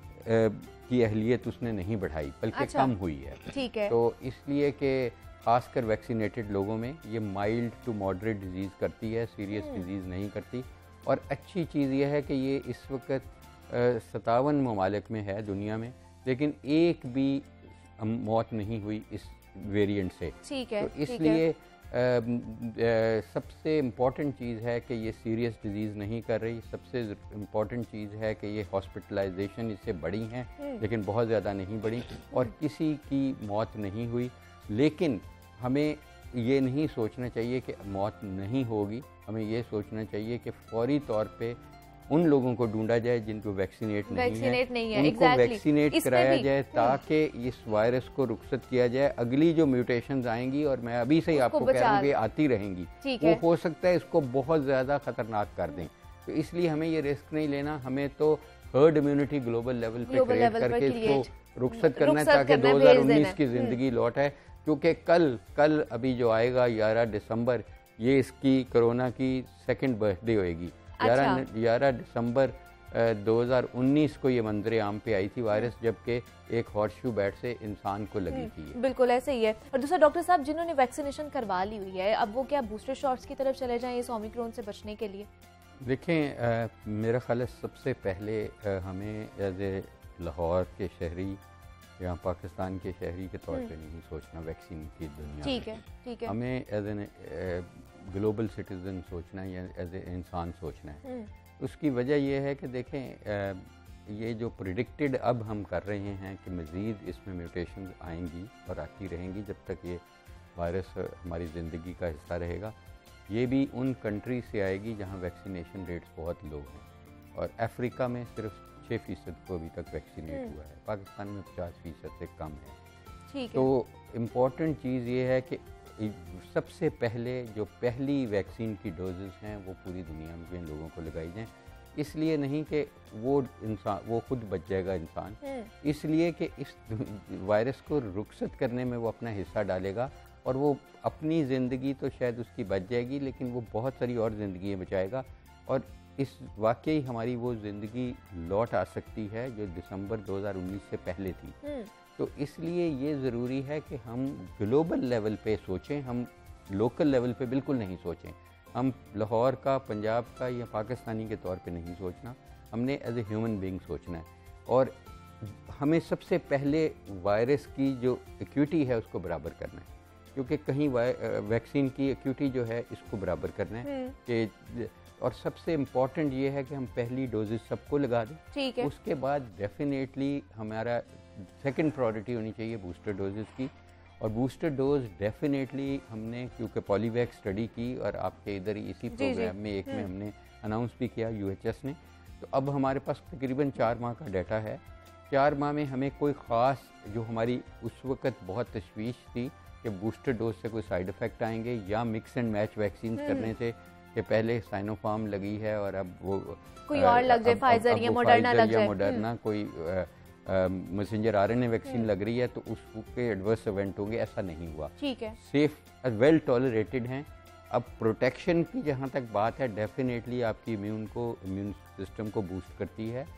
की अहलियत उसने नहीं बढ़ाई, बल्कि कम हुई है। ठीक है। तो इसलिए कि ख़ासकर वैक्सीनेटेड लोगों में ये माइल्ड टू मॉडरेट डिजीज़ करती है, सीरियस डिजीज़ नहीं करती। और अच्छी चीज़ ये है कि ये इस वक्त 57 ममालिक में है दुनिया में, लेकिन एक भी मौत नहीं हुई इस वेरिएंट से। ठीक है। तो इसलिए सबसे इम्पॉर्टेंट चीज़ है कि ये सीरियस डिजीज़ नहीं कर रही। सबसे इम्पॉर्टेंट चीज़ है कि ये हॉस्पिटलाइजेशन इससे बढ़ी हैं, लेकिन बहुत ज़्यादा नहीं बढ़ी, और किसी की मौत नहीं हुई। लेकिन हमें ये नहीं सोचना चाहिए कि मौत नहीं होगी, हमें ये सोचना चाहिए कि फौरी तौर पे उन लोगों को ढूंढा जाए जिनको वैक्सीनेट नहीं है, उनको वैक्सीनेट कराया जाए, ताकि इस वायरस को रुखसत किया जाए। अगली जो म्यूटेशंस आएंगी, और मैं अभी से ही आपको कह रहा हूँ कि आती रहेंगी, वो हो सकता है इसको बहुत ज़्यादा ख़तरनाक कर दें। तो इसलिए हमें ये रिस्क नहीं लेना, हमें तो हर्ड इम्यूनिटी ग्लोबल लेवल पे क्रिएट करके इसको रुखसत करना है, ताकि 2019 की ज़िंदगी लौट आए। क्योंकि कल अभी जो आएगा 11 दिसंबर, ये इसकी कोरोना की 2nd बर्थडे होएगी। 11 दिसंबर 2019 को ये मंजर आम पे आई थी वायरस, जबकि एक हॉर्सशू बैट से इंसान को लगी थी। बिल्कुल ऐसे ही है। और दूसरा, डॉक्टर साहब, जिन्होंने वैक्सीनेशन करवा ली हुई है, अब वो क्या बूस्टर शॉट्स की तरफ चले जाएं इस ओमिक्रॉन से बचने के लिए? देखें, मेरा ख्याल है सबसे पहले हमें एज ए लाहौर के शहरी या पाकिस्तान के शहरी के तौर पे नहीं सोचना वैक्सीन की दुनिया। ठीक है, ठीक है। हमें एज एन ग्लोबल सिटीज़न सोचना है, या एज ए इंसान सोचना है। उसकी वजह यह है कि देखें, ये जो प्रिडिक्टेड अब हम कर रहे हैं कि मज़ीद इसमें म्यूटेशन आएंगी और आती रहेंगी जब तक ये वायरस हमारी ज़िंदगी का हिस्सा रहेगा। ये भी उन कंट्री से आएगी जहाँ वैक्सीनेशन रेट्स बहुत लो हैं, और अफ्रीका में सिर्फ 6% को अभी तक वैक्सीनेट हुआ है, पाकिस्तान में 50% से कम है। ठीक है। तो इम्पॉर्टेंट चीज़ ये है कि सबसे पहले जो पहली वैक्सीन की डोजेज़ हैं वो पूरी दुनिया में लोगों को लगाई जाएं। इसलिए नहीं कि वो खुद बच जाएगा इंसान, इसलिए कि इस वायरस को रुखसत करने में वो अपना हिस्सा डालेगा, और वो अपनी ज़िंदगी तो शायद उसकी बच जाएगी, लेकिन वो बहुत सारी और ज़िंदगियाँ बचाएगा। और इस वाकई हमारी वो ज़िंदगी लौट आ सकती है जो दिसंबर 2019 से पहले थी। तो इसलिए ये ज़रूरी है कि हम ग्लोबल लेवल पे सोचें, हम लोकल लेवल पे बिल्कुल नहीं सोचें। हम लाहौर का, पंजाब का या पाकिस्तानी के तौर पे नहीं सोचना, हमने एज ए ह्यूमन बीइंग सोचना है। और हमें सबसे पहले वायरस की जो एक्यूटी है उसको बराबर करना है, क्योंकि कहीं वैक्सीन की एक्यूटी जो है इसको बराबर करना है कि और सबसे इम्पॉर्टेंट ये है कि हम पहली डोजेज सबको लगा दें। ठीक है। उसके बाद डेफिनेटली हमारा सेकंड प्रायोरिटी होनी चाहिए बूस्टर डोजेज की, और बूस्टर डोज डेफिनेटली हमने क्योंकि पॉलीवैक स्टडी की और आपके इधर इसी प्रोग्राम में एक में हमने अनाउंस भी किया UHS ने, तो अब हमारे पास तकरीबन 4 माह का डाटा है। 4 माह में हमें कोई ख़ास जो हमारी उस वक़्त बहुत तशवीश थी कि बूस्टर डोज से कोई साइड इफ़ेक्ट आएंगे या मिक्स एंड मैच वैक्सीन करने से, कि पहले साइनोफार्म लगी है और अब वो कोई और लग जाए, फाइजर या मॉडर्ना लग जाए, मॉडर्ना कोई मैसेंजर RNA वैक्सीन लग रही है तो उसके एडवर्स इवेंट होंगे, ऐसा नहीं हुआ। ठीक है। सेफ वेल टॉलरेटेड हैं। अब प्रोटेक्शन की जहाँ तक बात है, डेफिनेटली आपकी इम्यून सिस्टम को बूस्ट करती है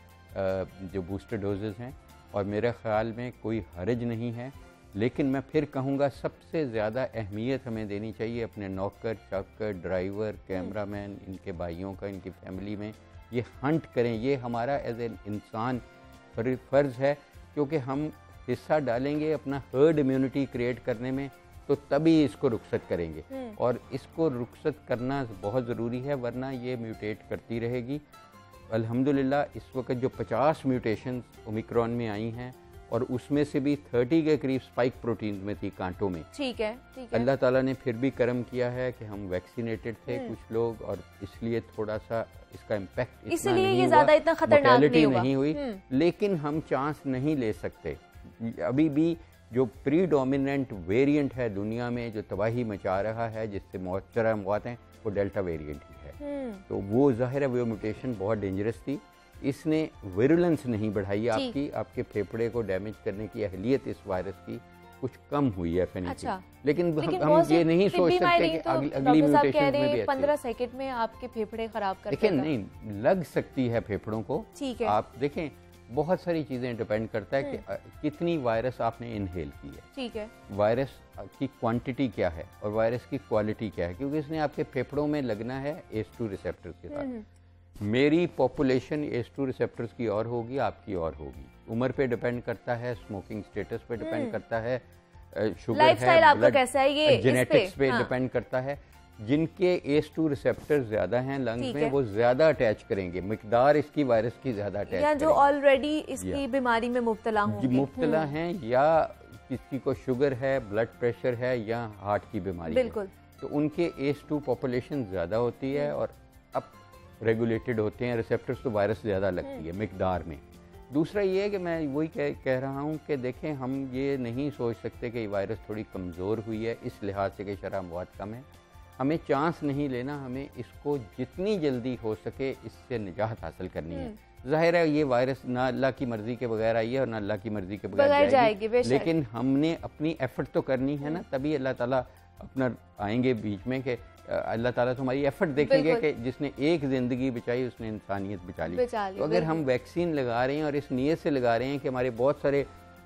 जो बूस्टर डोजेज़ हैं, और मेरे ख़्याल में कोई हर्ज नहीं है। लेकिन मैं फिर कहूँगा सबसे ज़्यादा अहमियत हमें देनी चाहिए अपने नौकर चाकर, ड्राइवर, कैमरामैन, इनके भाइयों का, इनकी फैमिली में ये हंट करें। ये हमारा एज ए इंसान फ़र्ज़ है, क्योंकि हम हिस्सा डालेंगे अपना हर्ड इम्यूनिटी क्रिएट करने में, तो तभी इसको रुखसत करेंगे। और इसको रुखसत करना बहुत ज़रूरी है, वरना ये म्यूटेट करती रहेगी। अल्हम्दुलिल्लाह इस वक्त जो 50 म्यूटेशंस ओमिक्रॉन में आई हैं, और उसमें से भी 30 के करीब स्पाइक प्रोटीन में थी, कांटों में। ठीक है, ठीक है। अल्लाह ताला ने फिर भी करम किया है कि हम वैक्सीनेटेड थे कुछ लोग, और इसलिए थोड़ा सा इसका इम्पैक्ट इसलिए ये ज़्यादा इतना खतरनाक नहीं हुई। लेकिन हम चांस नहीं ले सकते। अभी भी जो प्रीडोमिनेंट वेरिएंट है दुनिया में, जो तबाही मचा रहा है, जिससे मौत हैं, वो डेल्टा वेरिएंट ही है। तो वो ज़ाहिर है वो म्यूटेशन बहुत डेंजरस थी। इसने विरुलेंस नहीं बढ़ाई आपके फेफड़े को डैमेज करने की अहलियत इस वायरस की कुछ कम हुई है फनी। अच्छा। लेकिन हम ये नहीं सोच सकते कि अगली म्यूटेशन में भी 15 सेकंड में आपके फेफड़े खराब कर देखें, नहीं लग सकती है फेफड़ों को। ठीक है। आप देखें बहुत सारी चीज़ें डिपेंड करता है कि कितनी वायरस आपने इनहेल की है। ठीक है। वायरस की क्वांटिटी क्या है और वायरस की क्वालिटी क्या है, क्योंकि इसने आपके फेफड़ों में लगना है ACE2 रिसेप्टर्स के साथ। मेरी पॉपुलेशन ACE2 रिसेप्टर्स की और होगी, आपकी और होगी। उम्र पे डिपेंड करता है, स्मोकिंग स्टेटस पे डिपेंड करता है, शुगर लाइफस्टाइल आपका कैसा है, ये जेनेटिक्स पे डिपेंड करता है। जिनके ACE2 रिसेप्टर्स ज्यादा हैं लंग्स में, वो ज्यादा अटैच करेंगे, मिकदार इसकी वायरस की ज्यादा अटैच या जो ऑलरेडी इसकी बीमारी में मुब्तला हैं, या किसी को शुगर है, ब्लड प्रेशर है, या हार्ट की बीमारी है, तो उनके ACE2 पॉपुलेशन ज्यादा होती है और अब रेगुलेटेड होते हैं रिसेप्टर्स, तो वायरस ज्यादा लगती है मिकदार में। दूसरा ये है कि मैं वही कह रहा हूँ कि देखें, हम ये नहीं सोच सकते कि वायरस थोड़ी कमज़ोर हुई है इस लिहाज से कि शरह बहुत कम है। हमें चांस नहीं लेना, हमें इसको जितनी जल्दी हो सके इससे निजात हासिल करनी है। जाहिर है ये वायरस ना अल्लाह की मर्जी के बगैर आई है और ना अल्लाह की मर्जी के बगैर जाएगी, लेकिन हमने अपनी एफर्ट तो करनी है ना, तभी अल्लाह ताला अपना आएंगे बीच में कि अल्लाह ताला तुम्हारी एफर्ट देखेंगे कि जिसने एक ज़िंदगी बचाई उसने इंसानियत बचा ली। तो अगर हम वैक्सीन लगा रहे हैं और इस नीयत से लगा रहे हैं कि हमारे बहुत सारे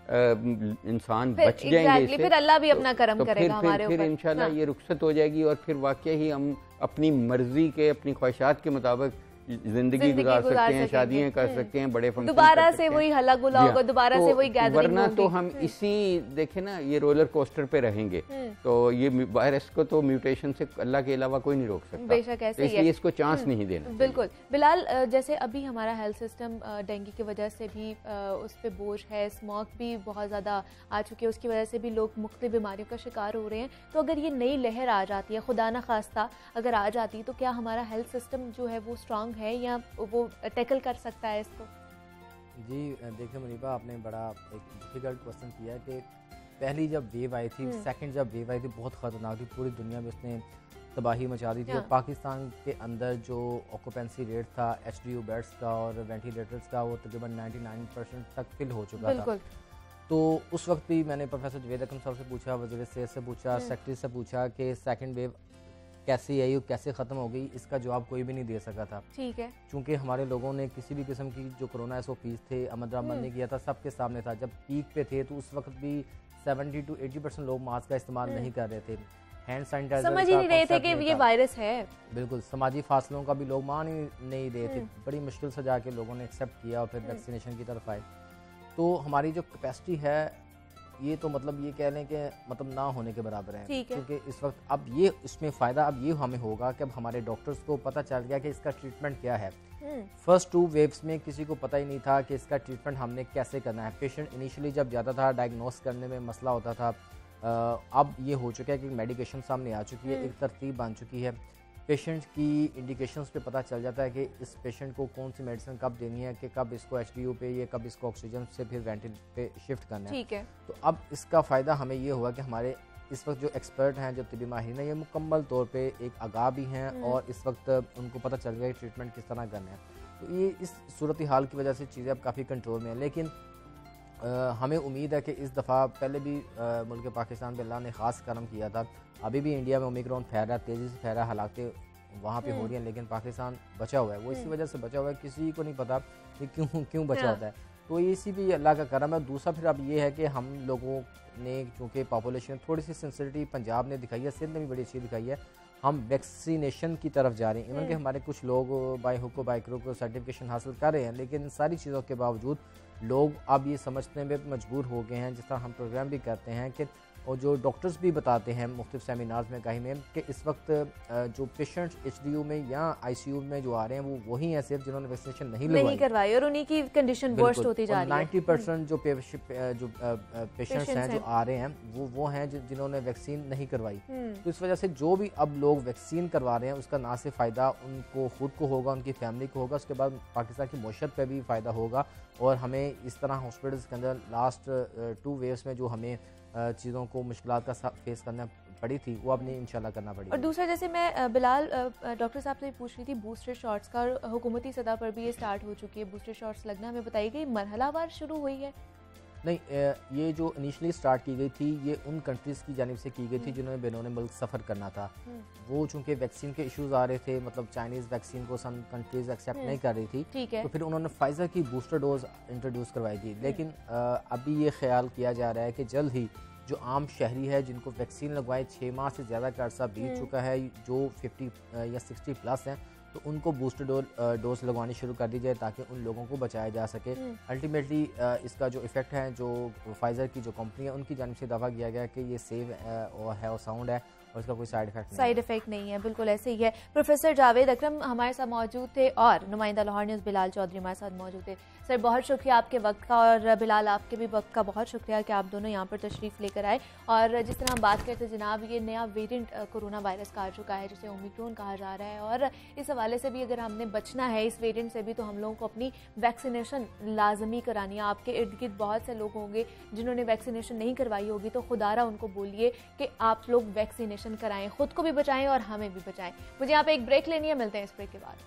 इंसान बच जाएंगे, फिर अल्लाह भी अपना करम करेगा हमारे ऊपर। फिर इंशाल्लाह ये रुखसत हो जाएगी और फिर वाकई ही हम अपनी मर्जी के, अपनी ख्वाहिशात के मुताबिक जिंदगी गुजार सकते हैं, शादियां कर सकते हैं, बड़े फंक्शन दोबारा से वही हल्ला गुल्ला होगा, दोबारा से वही गैदरिंग। वरना तो हम इसी देखे ना, ये रोलर कोस्टर पे रहेंगे। तो ये वायरस को तो म्यूटेशन से अल्लाह के अलावा कोई नहीं रोक सकता, बेशक ऐसे ही है, इसलिए इसको चांस नहीं देना। बिल्कुल। बिलाल, जैसे अभी हमारा हेल्थ सिस्टम डेंगू की वजह से भी उस पर बोझ है, स्मोक भी बहुत ज़्यादा आ चुकी है, उसकी वजह से भी लोग मुख्तलिफ बीमारियों का शिकार हो रहे हैं। तो अगर ये नई लहर आ जाती है, खुदा न खास्ता अगर आ जाती है, तो क्या हमारा हेल्थ सिस्टम जो है वो स्ट्रांग है या वो टैकल कर सकता है इसको? जी देखिए मुनीबा, आपने बड़ा एक डिफिकल्ट क्वेश्चन किया कि पहली जब वेव आई थी, सेकंड जब वेव आई थी, बहुत ख़तरनाक थी, पूरी दुनिया में उसने तबाही मचा दी थी। और पाकिस्तान के अंदर जो ऑक्यूपेंसी रेट था HDU बेड्स का और वेंटिलेटर्स का, वो तकरीबन 99% तक फिल हो चुका था। तो उस वक्त भी मैंने प्रोफेसर जवेद अकरम साहब से पूछा, वज़ीर सेहत से पूछा, सेक्रेटरी से पूछा कि सेकंड वेव कैसे आई और कैसे ख़त्म हो गई, इसका जवाब कोई भी नहीं दे सका था। ठीक है। क्योंकि हमारे लोगों ने किसी भी किस्म की जो कोरोना SOPs थे अमल दरामद नहीं किया था, सबके सामने था। जब पीक पे थे तो उस वक्त भी 70 to 80% लोग मास्क का इस्तेमाल नहीं कर रहे थे, हैंड सैनिटाइजर समझ ही नहीं रहे थे कि ये वायरस है। बिल्कुल, समाजी फासलों का भी लोग मान ही नहीं रहे थे। बड़ी मुश्किल से जाके लोगों ने एक्सेप्ट किया और फिर वैक्सीनेशन की तरफ आए। तो हमारी जो कैपेसिटी है ये तो मतलब ये कह लें कि मतलब ना होने के बराबर है, क्योंकि इस वक्त अब ये इसमें फ़ायदा अब ये हमें होगा कि अब हमारे डॉक्टर्स को पता चल गया कि इसका ट्रीटमेंट क्या है। फर्स्ट 2 वेव्स में किसी को पता ही नहीं था कि इसका ट्रीटमेंट हमने कैसे करना है। पेशेंट इनिशियली जब जाता था डायग्नोस करने में मसला होता था, अब ये हो चुका है कि मेडिकेशन सामने आ चुकी है, एक तरतीब बन चुकी है, पेशेंट की इंडिकेशंस पे पता चल जाता है कि इस पेशेंट को कौन सी मेडिसिन कब देनी है, कि कब इसको HDU पे या कब इसको ऑक्सीजन से फिर वेंटिलेटर पे शिफ्ट करना है। ठीक है। तो अब इसका फ़ायदा हमें ये हुआ कि हमारे इस वक्त जो एक्सपर्ट हैं, जो तिबी माहिर हैं, ये मुकम्मल तौर पे एक आगाह भी हैं और इस वक्त उनको पता चल गया कि ट्रीटमेंट किस तरह करना है। तो ये इस सूरत हाल की वजह से चीज़ें अब काफ़ी कंट्रोल में हैं। लेकिन हमें उम्मीद है कि इस दफ़ा पहले भी मुल्क पाकिस्तान पे अल्लाह ने ख़ास करम किया था, अभी भी इंडिया में ओमिक्रॉन फैल रहा है, तेज़ी से फैल रहा है, हालातें वहाँ पे हो रही हैं, लेकिन पाकिस्तान बचा हुआ है। वो इसी वजह से बचा हुआ है, किसी को नहीं पता कि क्यों बचा होता है। तो ये इसी भी अल्लाह का करम है। दूसरा फिर अब ये है कि हम लोगों ने चूँकि पॉपुलेशन थोड़ी सी सेंसिटिविटी पंजाब ने दिखाई है, सिंध ने भी बड़ी अच्छी दिखाई है, हम वैक्सीनेशन की तरफ जा रहे हैं। इवन कि हमारे कुछ लोग by hook by crook certification हासिल कर रहे हैं, लेकिन इन सारी चीज़ों के बावजूद लोग अब ये समझने में मजबूर हो गए हैं, जिस तरह हम प्रोग्राम भी करते हैं कि और जो डॉक्टर्स भी बताते हैं मुख्तलिफ सेमिनार्स में कहीं में कि इस वक्त जो पेशेंट्स HDU में या ICU में जो आ रहे हैं वो वही हैं सिर्फ जिन्होंने वैक्सीनेशन नहीं करवाई और उन्हीं की कंडीशन वर्स्ट होती जा रही है। 90% जो पेशेंट्स हैं जो आ रहे हैं वो हैं जिन्होंने वैक्सीन नहीं करवाई। तो इस वजह से जो भी अब लोग वैक्सीन करवा रहे हैं उसका ना से फ़ायदा उनको खुद को होगा, उनकी फैमिली को होगा, उसके बाद पाकिस्तान की मईशत पर भी फ़ायदा होगा। और हमें इस तरह हॉस्पिटल्स के अंदर लास्ट 2 वेव्स में जो हमें चीज़ों को मुश्किलात का फेस करना पड़ी थी वो अब नहीं इंशाल्लाह करना पड़ी। और दूसरा जैसे मैं बिलाल डॉक्टर साहब से पूछ रही थी बूस्टर शॉट्स का, और हुकूमती सतह पर भी ये स्टार्ट हो चुकी है बूस्टर शॉट्स लगना, हमें बताई गई मरहलावार शुरू हुई है? नहीं, ये जो इनिशियली स्टार्ट की गई थी ये उन कंट्रीज़ की जानिब से की गई थी जिन्होंने बैरून मुल्क सफ़र करना था। वो चूँकि वैक्सीन के इश्यूज़ आ रहे थे, मतलब चाइनीज़ वैक्सीन को सम कंट्रीज़ एक्सेप्ट नहीं कर रही थी, तो फिर उन्होंने फाइज़र की बूस्टर डोज इंट्रोड्यूस करवाई थी। लेकिन अभी ये ख्याल किया जा रहा है कि जल्द ही जो आम शहरी है जिनको वैक्सीन लगवाए 6 माह से ज़्यादा का अर्सा बीत चुका है, जो 50 या 60 प्लस हैं, तो उनको बूस्टर डोज लगवानी शुरू कर दी जाए ताकि उन लोगों को बचाया जा सके। अल्टीमेटली इसका जो इफ़ेक्ट है, जो फाइज़र की जो कंपनी है उनकी जानिब से दावा किया गया कि ये सेफ है और साउंड है और इसका कोई साइड इफेक्ट नहीं है। बिल्कुल ऐसे ही है। प्रोफेसर जावेद अकरम हमारे साथ मौजूद थे और नुमाइंदा लाहौर न्यूज़ बिलाल चौधरी हमारे साथ मौजूद थे। सर बहुत शुक्रिया आपके वक्त का, और बिलाल आपके भी वक्त का बहुत शुक्रिया कि आप दोनों यहाँ पर तशरीफ़ लेकर आए। और जिस तरह हम बात करते जनाब, ये नया वेरिएंट कोरोना वायरस का आ चुका है जिसे ओमिक्रॉन कहा जा रहा है, और इस हवाले से भी अगर हमने बचना है इस वेरिएंट से भी तो हम लोगों को अपनी वैक्सीनेशन लाजमी करानी है। आपके इर्द गिर्द बहुत से लोग होंगे जिन्होंने वैक्सीनेशन नहीं करवाई होगी, तो खुदारा उनको बोलिए कि आप लोग वैक्सीनेशन कराएं, खुद को भी बचाएं और हमें भी बचाएं। मुझे यहाँ पे एक ब्रेक लेनी है, मिलते हैं इस ब्रेक के बाद।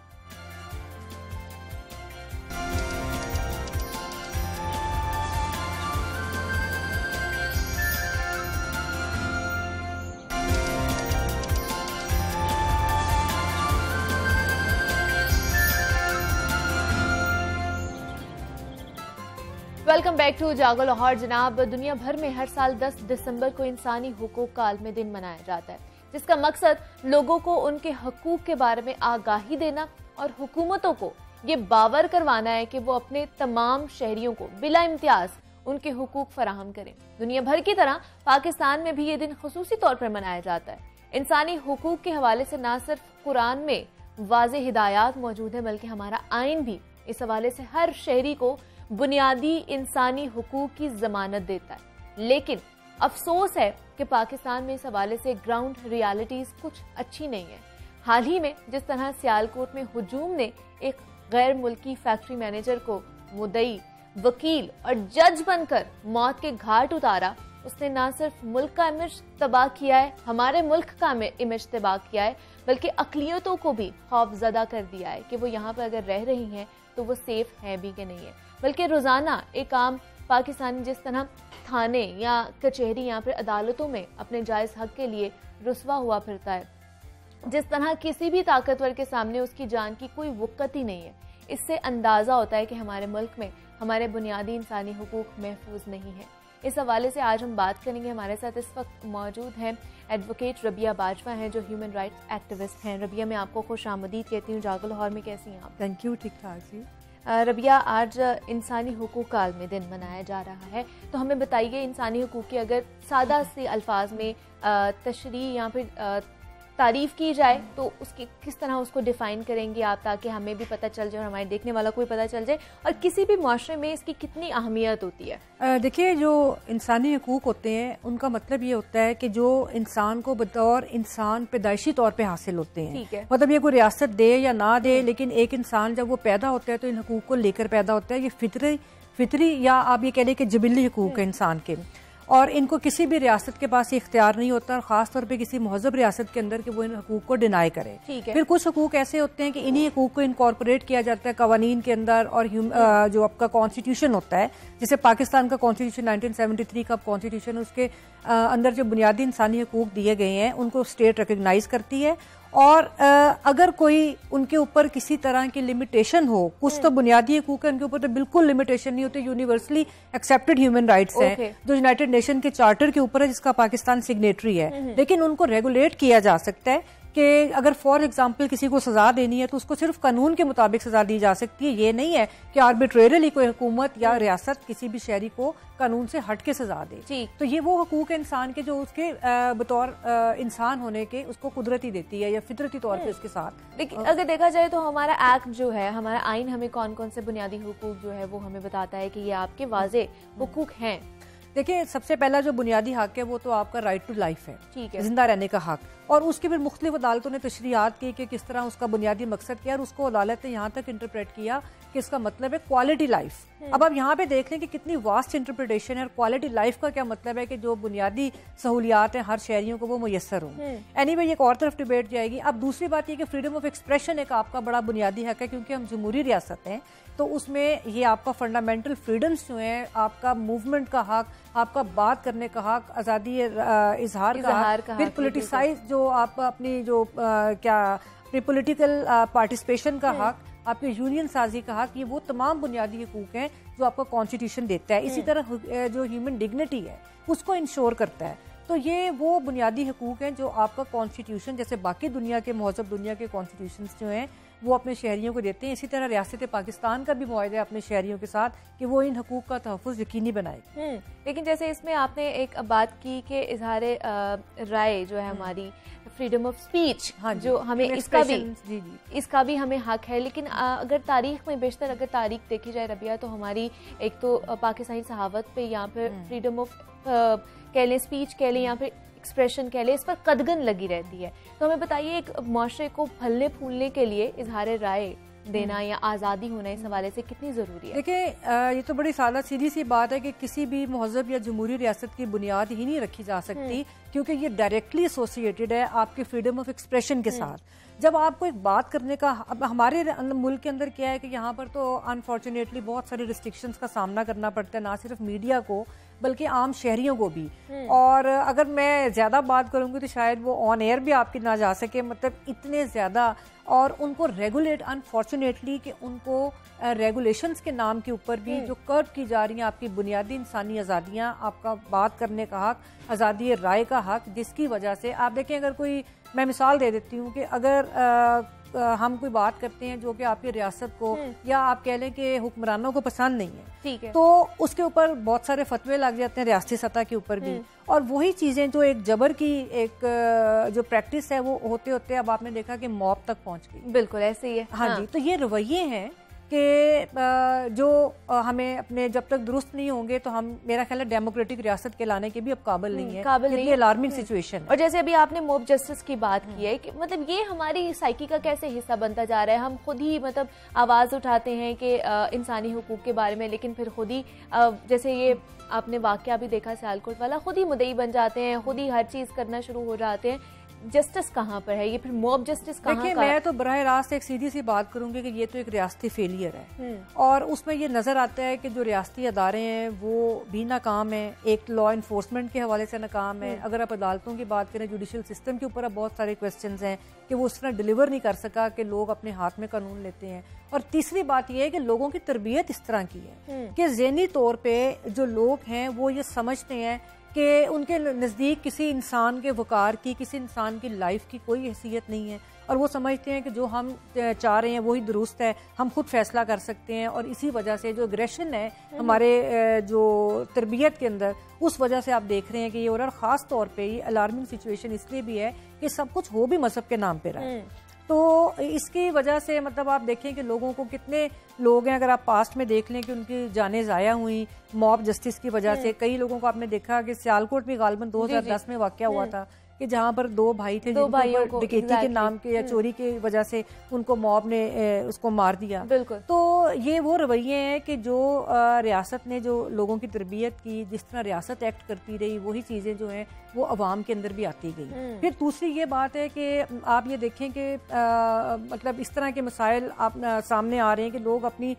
वेलकम बैक टू जागो लाहौर। जनाब, दुनिया भर में हर साल 10 दिसंबर को इंसानी हुकूक का आलमी दिन मनाया जाता है, जिसका मकसद लोगों को उनके हकूक के बारे में आगाही देना और हुकूमतों को ये बावर करवाना है कि वो अपने तमाम शहरियों को बिला इम्तियाज उनके हुकूक फराहम करें। दुनिया भर की तरह पाकिस्तान में भी ये दिन खुसूसी तौर पर मनाया जाता है। इंसानी हुकूक के हवाले से न सिर्फ कुरान में वाज़े हिदायत मौजूद है, बल्कि हमारा आइन भी इस हवाले से हर शहरी को बुनियादी इंसानी हुकूक की जमानत देता है। लेकिन अफसोस है कि पाकिस्तान में इस हवाले से ग्राउंड रियलिटीज कुछ अच्छी नहीं है। हाल ही में जिस तरह सियालकोट में हुजूम ने एक गैर मुल्की फैक्ट्री मैनेजर को मुद्दई, वकील और जज बनकर मौत के घाट उतारा, उसने न सिर्फ मुल्क का इमेज तबाह किया है, हमारे मुल्क का इमेज तबाह किया है, बल्कि अक़लियतों को भी खौफजदा कर दिया है कि वो यहाँ पर अगर रह रही हैं तो वो सेफ है भी कि नहीं है। बल्कि रोज़ाना एक आम पाकिस्तानी जिस तरह थाने या कचहरी यहाँ पर अदालतों में अपने जायज़ हक के लिए रुस्वा हुआ फिरता है, जिस तरह किसी भी ताकतवर के सामने उसकी जान की कोई वक़्त ही नहीं है, इससे अंदाज़ा होता है कि हमारे मुल्क में हमारे बुनियादी इंसानी हुकूक महफूज नहीं है। इस हवाले से आज हम बात करेंगे। हमारे साथ इस वक्त मौजूद हैं एडवोकेट रबिया बाजवा हैं, जो ह्यूमन राइट्स एक्टिविस्ट हैं। रबिया, मैं आपको खुश आमदीद कहती हूँ जागो लाहौर में। कैसी हैं आप? Thank you. ठीक ठाक जी। रबिया, आज इंसानी हुकूक का आलमी दिन मनाया जा रहा है, तो हमें बताइए इंसानी हुकूक की अगर सादा से अल्फाज में तशरीह या फिर तारीफ की जाए तो उसकी किस तरह उसको डिफ़ाइन करेंगे आप, ताकि हमें भी पता चल जाए और हमारे देखने वाला को भी पता चल जाए, और किसी भी माशरे में इसकी कितनी अहमियत होती है? देखिए, जो इंसानी हकूक़ होते हैं उनका मतलब ये होता है कि जो इंसान को बतौर इंसान पैदाइशी तौर पे हासिल होते हैं। ठीक है। मतलब ये कोई रियासत दे या ना दे, लेकिन एक इंसान जब वो पैदा होता है तो इन हकूक़ को लेकर पैदा होता है। ये फितरी या आप ये कह लें कि जबिली हकूक़ है इंसान के, और इनको किसी भी रियासत के पास इख्तियार नहीं होता, और ख़ास तौर पे किसी महज़ब रियासत के अंदर कि वो इन हकूक़ को डिनाई करे। फिर कुछ हकूक़ ऐसे होते हैं कि इन्हीं हकूक़ को इनकॉर्पोरेट किया जाता है कवानीन के अंदर, और जो आपका कॉन्स्टिट्यूशन होता है, जैसे पाकिस्तान का कॉन्स्टिट्यूशन 1973 का कॉन्स्टिट्यूशन, उसके अंदर जो बुनियादी इंसानी हकूक़ दिए गए हैं उनको स्टेट रिकग्नाइज करती है, और अगर कोई उनके ऊपर किसी तरह की लिमिटेशन हो, कुछ तो बुनियादी हकूक़ है उनके ऊपर तो बिल्कुल लिमिटेशन नहीं होती, यूनिवर्सली एक्सेप्टेड ह्यूमन राइट्स हैं जो यूनाइटेड नेशन के चार्टर के ऊपर है, जिसका पाकिस्तान सिग्नेटरी है, लेकिन उनको रेगुलेट किया जा सकता है कि अगर फॉर एग्जांपल किसी को सजा देनी है तो उसको सिर्फ कानून के मुताबिक सजा दी जा सकती है। ये नहीं है कि आर्बिट्रेरली कोई हुकूमत या रियासत किसी भी शहरी को कानून से हट के सजा दे। तो ये वो हकूक है इंसान के जो उसके बतौर इंसान होने के उसको कुदरती देती है या फितरती तौर पे उसके साथ। लेकिन अगर देखा जाए तो हमारा एक्ट जो है, हमारा आइन हमें कौन कौन से बुनियादी हुकूक जो है वो हमें बताता है कि ये आपके वाजे हुकूक हैं। देखिए, सबसे पहला जो बुनियादी हक है वो तो आपका राइट टू लाइफ है, ठीक है, जिंदा रहने का हक, और उसके फिर मुख्तलिफ अदालतों ने तशरीहात की कि किस तरह उसका बुनियादी मकसद क्या है, और उसको अदालत ने यहाँ तक इंटरप्रेट किया कि इसका मतलब है क्वालिटी लाइफ। अब आप यहाँ पे देख लें कि कितनी वास्ट इंटरप्रिटेशन है, और क्वालिटी लाइफ का क्या मतलब है कि जो बुनियादी सहूलियात हैं हर शहरियों को वो मुयसर हों। एनीवे, ये एक और तरफ डिबेट जाएगी। अब दूसरी बात ये कि फ्रीडम ऑफ एक्सप्रेशन एक आपका बड़ा बुनियादी हक है, क्योंकि हम जमहूरी रियासत हैं, तो उसमें ये आपका फंडामेंटल फ्रीडम्स जो हैं, आपका मूवमेंट का हक, आपका बात करने का हक, आज़ादी इजहार का हक, फिर पोलिटिसाइज जो आप अपनी जो अपनी पोलिटिकल पार्टिसिपेशन का हक, आपके यूनियन साजी का हक, ये वो तमाम बुनियादी हकूक हैं जो आपका कॉन्स्टिट्यूशन देता है। इसी तरह जो ह्यूमन डिग्निटी है उसको इंश्योर करता है। तो ये वो बुनियादी हकूक हैं जो आपका कॉन्स्टिट्यूशन, जैसे बाकी दुनिया के महज़ब दुनिया के कॉन्स्टिट्यूशन जो हैं वो अपने शहरियों को देते हैं, इसी तरह रियासत पाकिस्तान का भी मुआहदा है अपने शहरियों के साथ कि वो इन हकूक का तहफ़्फ़ुज़ यकीनी बनाएगी। लेकिन जैसे इसमें आपने एक बात की कि इजहार राय जो है हमारी फ्रीडम ऑफ स्पीच, जो हमें इसका भी हमें हक है, लेकिन अगर तारीख में बेशतर अगर तारीख देखी जाए रबिया, तो हमारी एक तो पाकिस्तानी सहावत पे या फिर फ्रीडम ऑफ कह लें स्पीच कह लें या फिर एक्सप्रेशन कह लें, इस पर कदगन लगी रहती है। तो हमें बताइए एक माशरे को फलने फूलने के लिए इजहार राय देना या आज़ादी होना इस हवाले से कितनी ज़रूरी है? देखिए, ये तो बड़ी सादा सीधी सी बात है कि किसी भी महज़ब या जमहूरी रियासत की बुनियाद ही नहीं रखी जा सकती, क्योंकि ये डायरेक्टली एसोसिएटेड है आपके फ्रीडम ऑफ एक्सप्रेशन के साथ। जब आपको एक बात करने का, अब हमारे मुल्क के अंदर क्या है कि यहाँ पर तो अनफॉर्चुनेटली बहुत सारे रिस्ट्रिक्शंस का सामना करना पड़ता है, ना सिर्फ मीडिया को बल्कि आम शहरियों को भी। और अगर मैं ज़्यादा बात करूँगी तो शायद वो ऑन एयर भी आपकी ना जा सके, मतलब इतने ज़्यादा, और उनको रेगुलेट अनफॉर्चुनेटली कि उनको रेगुलेशंस के नाम के ऊपर भी जो कर्व की जा रही हैं आपकी बुनियादी इंसानी आज़ादियाँ, आपका बात करने का हक, आज़ादी राय का हक, जिसकी वजह से आप देखें, अगर कोई, मैं मिसाल दे देती हूँ कि अगर हम कोई बात करते हैं जो कि आपकी रियासत को या आप कह लें कि हुक्मरानों को पसंद नहीं है, ठीक है, तो उसके ऊपर बहुत सारे फतवे लग जाते हैं रियासती सतह के ऊपर भी, और वही चीज़ें जो एक जबर की एक जो प्रैक्टिस है वो होते होते अब आपने देखा कि मॉब तक पहुंच गई। बिल्कुल ऐसे ही है। हाँ जी, तो ये रवैये हैं कि जो हमें अपने जब तक दुरुस्त नहीं होंगे तो हम, मेरा ख्याल है, डेमोक्रेटिक रियासत के लाने के भी अब काबिल नहीं है, कितनी अलार्मिंग सिचुएशन। और जैसे अभी आपने मॉब जस्टिस की बात की है कि मतलब ये हमारी साइकी का कैसे हिस्सा बनता जा रहा है, हम खुद ही मतलब आवाज़ उठाते हैं कि इंसानी हुकूक के बारे में, लेकिन फिर खुद ही जैसे ये आपने वाकया भी देखा सियालकोट वाला, खुद ही मुद्दई बन जाते हैं, खुद ही हर चीज़ करना शुरू हो जाते हैं। जस्टिस कहाँ पर है? ये फिर मॉब जस्टिस कहाँ? देखिए, मैं तो बराह रास्त एक सीधी सी बात करूंगी कि ये तो एक रियासती फेलियर है, और उसमें ये नजर आता है कि जो रियासती अदारे हैं वो भी नाकाम है, एक लॉ इन्फोर्समेंट के हवाले से नाकाम है। अगर आप अदालतों की बात करें, जुडिशल सिस्टम के ऊपर अब बहुत सारे क्वेश्चंस हैं कि वो उस तरह डिलीवर नहीं कर सका कि लोग अपने हाथ में कानून लेते हैं। और तीसरी बात यह है कि लोगों की तरबियत इस तरह की है कि ज़हनी तौर पे जो लोग हैं वो ये समझते हैं कि उनके नज़दीक किसी इंसान के वकार की, किसी इंसान की लाइफ की कोई हैसियत नहीं है, और वो समझते हैं कि जो हम चाह रहे हैं वही दुरुस्त है, हम खुद फैसला कर सकते हैं। और इसी वजह से जो एग्रेशन है हमारे जो तरबियत के अंदर, उस वजह से आप देख रहे हैं कि ये, और ख़ास तौर पे ये अलार्मिंग सिचुएशन इसलिए भी है कि सब कुछ हो भी मजहब के नाम पे रहा है। तो इसकी वजह से मतलब आप देखें कि लोगों को, कितने लोग हैं अगर आप पास्ट में देख लें कि उनकी जानें ज़ाया हुई मॉब जस्टिस की वजह से। कई लोगों को आपने देखा कि सियालकोट में गालिबन 2010 में वाक़या हुआ था कि जहाँ पर दो भाई थे, दो भाइयों को डकैती के नाम के या चोरी की वजह से उनको मॉब ने उसको मार दिया। बिल्कुल। तो ये वो रवैये हैं कि जो रियासत ने जो लोगों की तरबियत की, जिस तरह रियासत एक्ट करती रही, वही चीज़ें जो हैं वो अवाम के अंदर भी आती गई। फिर दूसरी ये बात है कि आप ये देखें कि मतलब इस तरह के मसाइल आप सामने आ रहे हैं कि लोग अपनी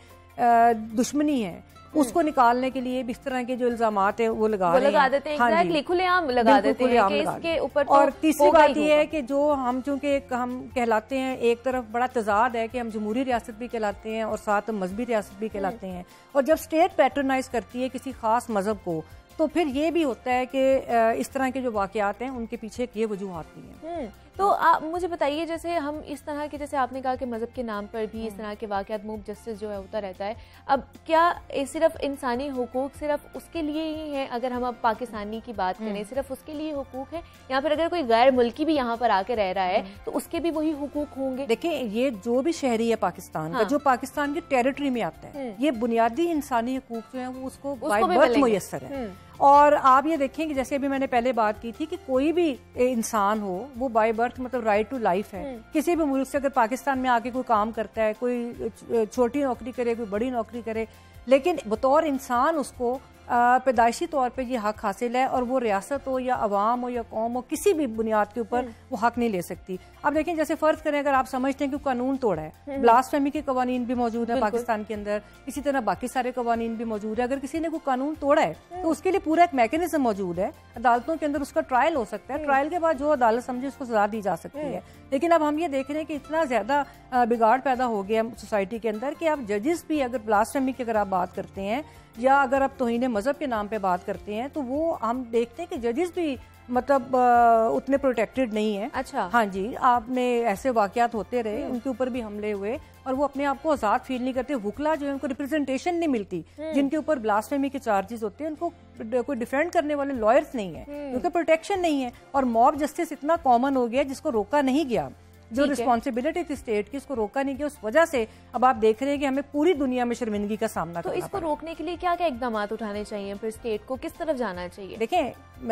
दुश्मनी है उसको निकालने के लिए इस तरह के जो इल्जामात है वो लगा देते हैं। हाँ जी, खुलेआम लगा देते हैं कि इसके ऊपर। और तीसरी बात ये है कि जो हम, चूंकि हम कहलाते हैं, एक तरफ बड़ा तजाद है कि हम जमहूरी रियासत भी कहलाते हैं और साथ मजहबी रियासत भी कहलाते हैं, और जब स्टेट पैट्रनाइज करती है किसी खास मजहब को, तो फिर ये भी होता है कि इस तरह के जो वाकयात हैं उनके पीछे ये वजूहात नहीं है। तो आप मुझे बताइए, जैसे हम इस तरह के, जैसे आपने कहा कि मज़हब के नाम पर भी इस तरह के वाक़यात, मूव जस्टिस जो है होता रहता है, अब क्या सिर्फ इंसानी हुकूक सिर्फ उसके लिए ही है? अगर हम अब पाकिस्तानी की बात करें, सिर्फ उसके लिए हुकूक है, या फिर अगर कोई गैर मुल्की भी यहाँ पर आके रह रहा है तो उसके भी वही हुकूक होंगे? देखिए, ये जो भी शहरी है पाकिस्तान का, जो पाकिस्तान की टेरिटरी में आता है, ये बुनियादी इंसानी हुकूक जो है वो उसको बाय बर्थ मुयस्सर है। और आप ये देखें कि जैसे अभी मैंने पहले बात की थी कि कोई भी इंसान हो, वो बाय बर्थ मतलब राइट टू लाइफ है। किसी भी मुल्क से अगर पाकिस्तान में आके कोई काम करता है, कोई छोटी नौकरी करे, कोई बड़ी नौकरी करे, लेकिन बतौर इंसान उसको पैदाइशी तौर पे ये हक हासिल है, और वो रियासत हो या अवाम हो या कौम हो, किसी भी बुनियाद के ऊपर वो हक नहीं ले सकती। अब देखें, जैसे फर्ज करें अगर आप समझते हैं कि कानून तोड़ा है, ब्लास्फेमी के कवानीन भी मौजूद है पाकिस्तान के अंदर, इसी तरह बाकी सारे कवानीन भी मौजूद है। अगर किसी ने कोई कानून तोड़ा है तो उसके लिए पूरा एक मैकेनिज्म मौजूद है, अदालतों के अंदर उसका ट्रायल हो सकता है, ट्रायल के बाद जो अदालत समझे उसको सजा दी जा सकती है। लेकिन अब हम ये देख रहे हैं कि इतना ज्यादा बिगाड़ पैदा हो गया सोसाइटी के अंदर कि अब जजेस भी, अगर ब्लास्फेमी की अगर आप बात करते हैं या अगर आप तौहीन मजहब के नाम पे बात करते हैं, तो वो हम देखते हैं कि जजेस भी मतलब उतने प्रोटेक्टेड नहीं है। अच्छा। हाँ जी, आपने ऐसे वाकयात होते रहे, उनके ऊपर भी हमले हुए और वो अपने आप को आजाद फील नहीं करते। वुकला जो है उनको रिप्रेजेंटेशन नहीं मिलती, जिनके ऊपर ब्लास्फेमी के चार्जेस होते हैं उनको कोई डिफेंड करने वाले लॉयर्स नहीं है, क्योंकि प्रोटेक्शन नहीं है। और मॉब जस्टिस इतना कॉमन हो गया जिसको रोका नहीं गया, जो रिस्पॉन्सिबिलिटी थी स्टेट की उसको रोका नहीं गया। उस वजह से अब आप देख रहे हैं कि हमें पूरी दुनिया में शर्मिंदगी का सामना करना पड़ा। तो इसको रोकने के लिए क्या क्या इकदाम उठाने चाहिए, फिर स्टेट को किस तरफ जाना चाहिए? देखें,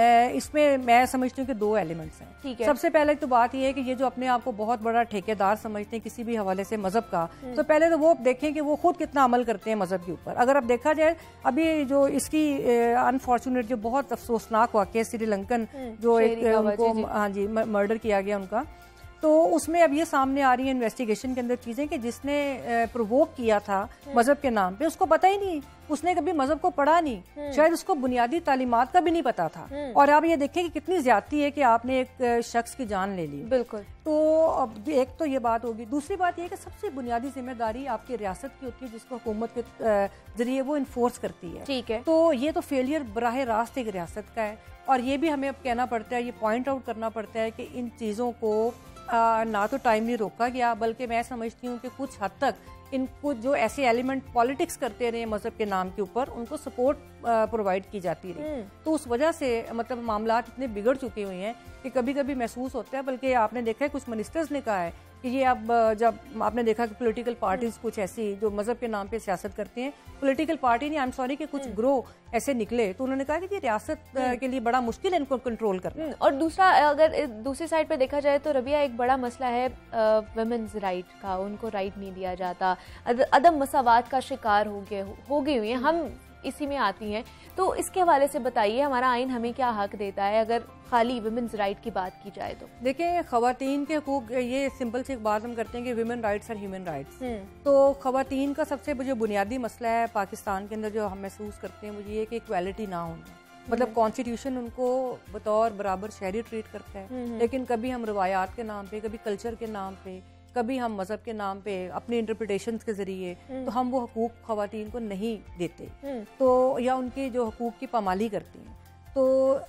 मैं समझती हूँ कि दो एलिमेंट्स हैं। ठीक है। सबसे पहले तो बात यह है कि ये जो अपने आप को बहुत बड़ा ठेकेदार समझते हैं किसी भी हवाले से मजहब का, तो पहले तो वो देखें कि वो खुद कितना अमल करते हैं मजहब के ऊपर। अगर अब देखा जाए, अभी जो इसकी अनफॉर्चुनेट जो बहुत अफसोसनाक वाकया श्रीलंकन जो एक उनको, हाँ जी, मर्डर किया गया उनका, तो उसमें अब ये सामने आ रही है इन्वेस्टिगेशन के अंदर चीजें कि जिसने प्रोवोक किया था मजहब के नाम पे, उसको पता ही नहीं, उसने कभी मजहब को पढ़ा नहीं, शायद उसको बुनियादी तालीमात का भी नहीं पता था। और आप ये देखें कि कितनी ज्यादती है कि आपने एक शख्स की जान ले ली। बिल्कुल। तो अब एक तो ये बात होगी। दूसरी बात यह कि सबसे बुनियादी जिम्मेदारी आपकी रियासत की होती है, जिसको हुकूमत के जरिए वो इन्फोर्स करती है। ठीक है। तो ये तो फेलियर बराह रास्त एक रियासत का है, और ये भी हमें अब कहना पड़ता है, ये पॉइंट आउट करना पड़ता है कि इन चीज़ों को ना तो टाइमली रोका गया, बल्कि मैं समझती हूँ कि कुछ हद तक इनको जो ऐसे एलिमेंट पॉलिटिक्स करते रहे मजहब के नाम के ऊपर, उनको सपोर्ट प्रोवाइड की जाती रही। तो उस वजह से मतलब मामला इतने बिगड़ चुके हुए हैं कि कभी कभी महसूस होता है, बल्कि आपने देखा है कुछ मिनिस्टर्स ने कहा है कि ये अब जब आपने देखा कि पॉलिटिकल पार्टीज कुछ ऐसी जो मजहब के नाम पे सियासत करती हैं, पॉलिटिकल पार्टी नहीं, आई एम सॉरी, कि कुछ ग्रो ऐसे निकले, तो उन्होंने कहा कि ये रियासत के लिए बड़ा मुश्किल है इनको कंट्रोल करना। और दूसरा, अगर दूसरी साइड पे देखा जाए तो रबिया, एक बड़ा मसला है वुमेन्स राइट का, उनको राइट नहीं दिया जाता, अदम मसावात का शिकार हो गई हुई है, हम इसी में आती हैं। तो इसके हवाले से बताइए, हमारा आइन हमें क्या हक देता है अगर खाली वुमेन्स राइट की बात की जाए तो? देखिए, खवातीन के हकूक, ये सिंपल सी एक बात हम करते हैं कि वुमेन राइट्स और ह्यूमन राइट्स। तो खवातीन का सबसे जो बुनियादी मसला है पाकिस्तान के अंदर जो हम महसूस करते हैं, वो ये कि इक्वालिटी ना होना। मतलब कॉन्स्टिट्यूशन उनको बतौर बराबर शहरी ट्रीट करता है, लेकिन कभी हम रवायात के नाम पे, कभी कल्चर के नाम पे, कभी हम मजहब के नाम पे अपनी इंटरप्रिटेशंस के जरिए तो हम वो हकूक खवातीन को नहीं देते, तो या उनके जो हकूक की पामाली करती हैं। तो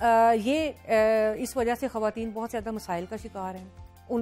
ये इस वजह से ख़वातीन बहुत ज़्यादा मसाइल का शिकार हैं।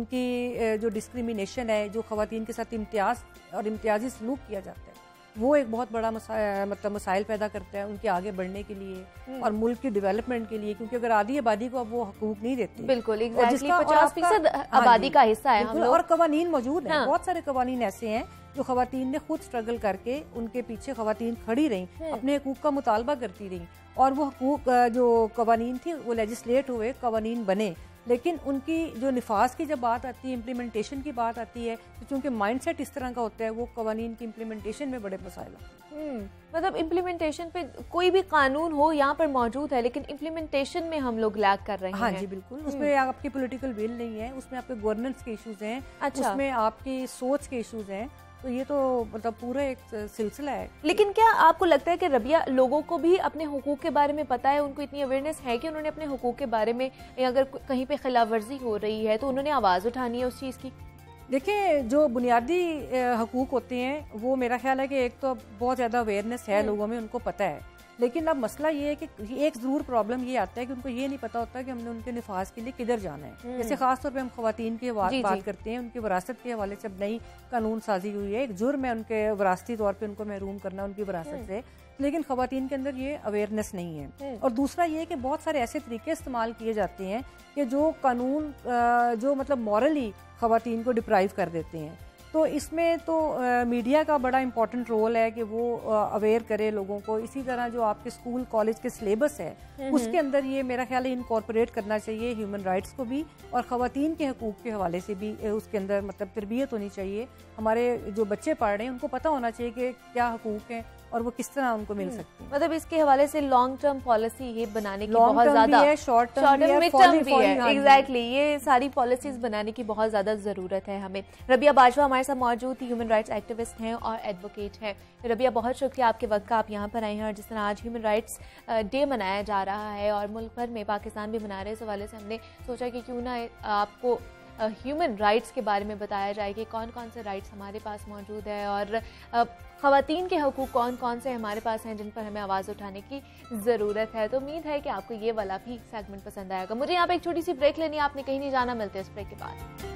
उनकी जो डिस्क्रिमिनेशन है, जो ख़वातीन के साथ इम्तियाज़ और इम्तियाजी सलूक किया जाता है, वो एक बहुत बड़ा मतलब मसाइल पैदा करता है उनके आगे बढ़ने के लिए और मुल्क की डेवलपमेंट के लिए, क्योंकि अगर आधी आबादी को अब वो हकूक नहीं देते, बिल्कुल एग्जैक्टली 50% आबादी का हिस्सा है हम लोग, और कवानीन मौजूद हैं, बहुत सारे कवानीन ऐसे हैं जो खवातीन ने खुद स्ट्रगल करके उनके पीछे खवातीन खड़ी रहीं, अपने हकूक का मुतालबा करती रहीं, और वो हकूक जो कवानीन थी वो लेजिस्लेट हुए, कवानीन बने। लेकिन उनकी जो निफाज की जब बात आती है, इम्प्लीमेंटेशन की बात आती है, तो चूंकि माइंडसेट इस तरह का होता है, वो कवानीन की इम्प्लीमेंटेशन में बड़े मसाइल हैं। मतलब इम्प्लीमेंटेशन पे कोई भी कानून हो यहाँ पर मौजूद है, लेकिन इम्प्लीमेंटेशन में हम लोग लैग कर रहे हैं। हाँ जी बिल्कुल, उसमें आपकी पॉलिटिकल विल नहीं है, उसमें आपके गवर्नेंस के इश्यूज हैं, उसमें आपकी सोच के इश्यूज हैं, तो ये तो मतलब पूरा एक सिलसिला है। लेकिन क्या आपको लगता है कि रबिया, लोगों को भी अपने हुकूक के बारे में पता है, उनको इतनी अवेयरनेस है कि उन्होंने अपने हुकूक के बारे में, अगर कहीं पे खिलाफ वर्जी हो रही है तो उन्होंने आवाज़ उठानी है उस चीज़ की? देखिए, जो बुनियादी हकूक होते हैं वो मेरा ख्याल है कि एक तो बहुत ज़्यादा अवेयरनेस है लोगों में, उनको पता है, लेकिन अब मसला ये है कि एक ज़रूर प्रॉब्लम ये आता है कि उनको ये नहीं पता होता कि हमने उनके निफाज के लिए किधर जाना है। जैसे खासतौर पे हम खवातीन की बात करते हैं, उनकी विरासत के हवाले से अब नई कानून साजी हुई है, एक जुर्म है उनके विरासती तौर पे उनको महरूम करना उनकी विरासत से, लेकिन खवातीन के अंदर ये अवेयरनेस नहीं है। और दूसरा ये कि बहुत सारे ऐसे तरीके इस्तेमाल किए जाते हैं कि जो कानून जो मतलब मॉरली खवातीन को डिप्राइव कर देते हैं। तो इसमें तो मीडिया का बड़ा इंपॉर्टेंट रोल है कि वो अवेयर करे लोगों को। इसी तरह जो आपके स्कूल कॉलेज के सिलेबस है उसके अंदर ये मेरा ख्याल है इनकॉर्पोरेट करना चाहिए ह्यूमन राइट्स को भी, और ख़वातीन के हकूक़ के हवाले से भी उसके अंदर मतलब तरबियत होनी चाहिए। हमारे जो बच्चे पढ़ रहे हैं उनको पता होना चाहिए कि क्या हकूक़ हैं और वो किस तरह उनको मिल सकती है। मतलब इसके हवाले से लॉन्ग टर्म पॉलिसी ये बनाने की बहुत ज्यादा, शॉर्ट टर्म भी है, एग्जैक्टली ये सारी पॉलिसीज बनाने की बहुत ज्यादा जरूरत है हमें। रबिया बाजवा हमारे साथ मौजूद थी, ह्यूमन राइट्स एक्टिविस्ट हैं और एडवोकेट हैं। रबिया, बहुत शुक्रिया आपके वक्त का, आप यहाँ पर आए हैं, और जिस तरह आज ह्यूमन राइट्स डे मनाया जा रहा है और मुल्क भर में, पाकिस्तान भी मना रहे हैं, इस हवाले से हमने सोचा कि क्यों ना आपको ह्यूमन राइट्स के बारे में बताया जाए कि कौन कौन से राइट्स हमारे पास मौजूद है और ख़वातीन के हकूक़ कौन कौन से हमारे पास हैं जिन पर हमें आवाज़ उठाने की ज़रूरत है। तो उम्मीद है कि आपको ये वाला भी सेगमेंट पसंद आएगा। मुझे यहाँ पे एक छोटी सी ब्रेक लेनी है, आपने कहीं नहीं जाना, मिलते हैं इस ब्रेक के बाद।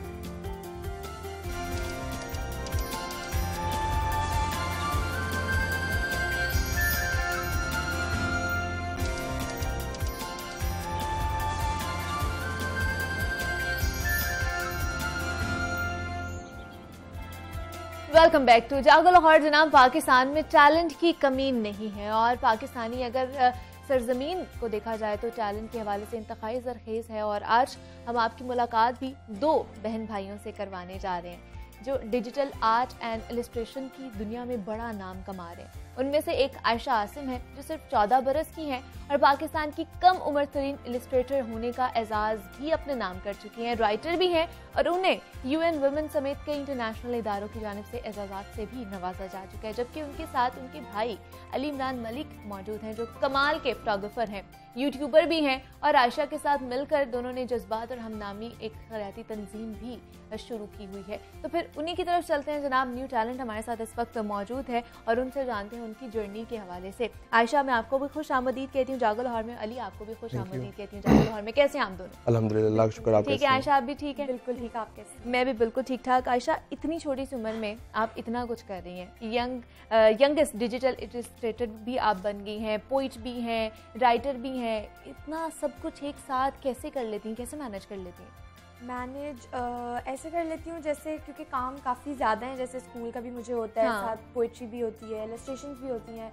वेलकम बैक टू जागो लाहौर। जनाब, पाकिस्तान में टैलेंट की कमी नहीं है और पाकिस्तानी अगर सरजमीन को देखा जाए तो टैलेंट के हवाले से इंतहाई ज़रखेज़ है। और आज हम आपकी मुलाकात भी दो बहन भाइयों से करवाने जा रहे हैं जो डिजिटल आर्ट एंड इलस्ट्रेशन की दुनिया में बड़ा नाम कमा रहे हैं। उनमें से एक आयशा आसिम है जो सिर्फ 14 बरस की हैं और पाकिस्तान की कम उम्र तरीन इलस्ट्रेटर होने का एजाज़ भी अपने नाम कर चुकी हैं। राइटर भी हैं और उन्हें UN वुमेन समेत कई इंटरनेशनल इदारों की जानिब से एजाज़ात से भी नवाजा जा चुका है। जबकि उनके साथ उनके भाई अली इमरान मलिक मौजूद हैं जो कमाल के फोटोग्राफर हैं, यूट्यूबर भी हैं, और आयशा के साथ मिलकर दोनों ने जज्बात और हमनामी एक खैराती तंजीम भी शुरू की हुई है। तो फिर उन्हीं की तरफ चलते हैं। जनाब, न्यू टैलेंट हमारे साथ इस वक्त मौजूद है और उनसे जानते हैं उनकी जर्नी के हवाले से। आयशा, मैं आपको भी खुश आमदीद कहती हूँ जागो लाहौर में। अली, आपको भी खुश आमदीद कहती हूँ जागो लाहौर में। कैसे हैं आप दोनों? अल्हम्दुलिल्लाह, शुक्र। ठीक है आयशा, आप भी ठीक है? बिल्कुल ठीक। आप कैसे? मैं भी बिल्कुल ठीक ठाक। आयशा, इतनी छोटी सी उम्र में आप इतना कुछ कर रही हैं, यंगेस्ट डिजिटल इलस्ट्रेटर भी आप बन गई हैं, पोइट भी हैं, राइटर भी हैं, इतना सब कुछ एक साथ कैसे कर लेती हैं, कैसे मैनेज कर लेती हैं? मैनेज ऐसे कर लेती हूँ जैसे, क्योंकि काम काफ़ी ज़्यादा है, जैसे स्कूल का भी मुझे होता है, साथ पोइट्री भी होती है, इलस्ट्रेशंस भी होती हैं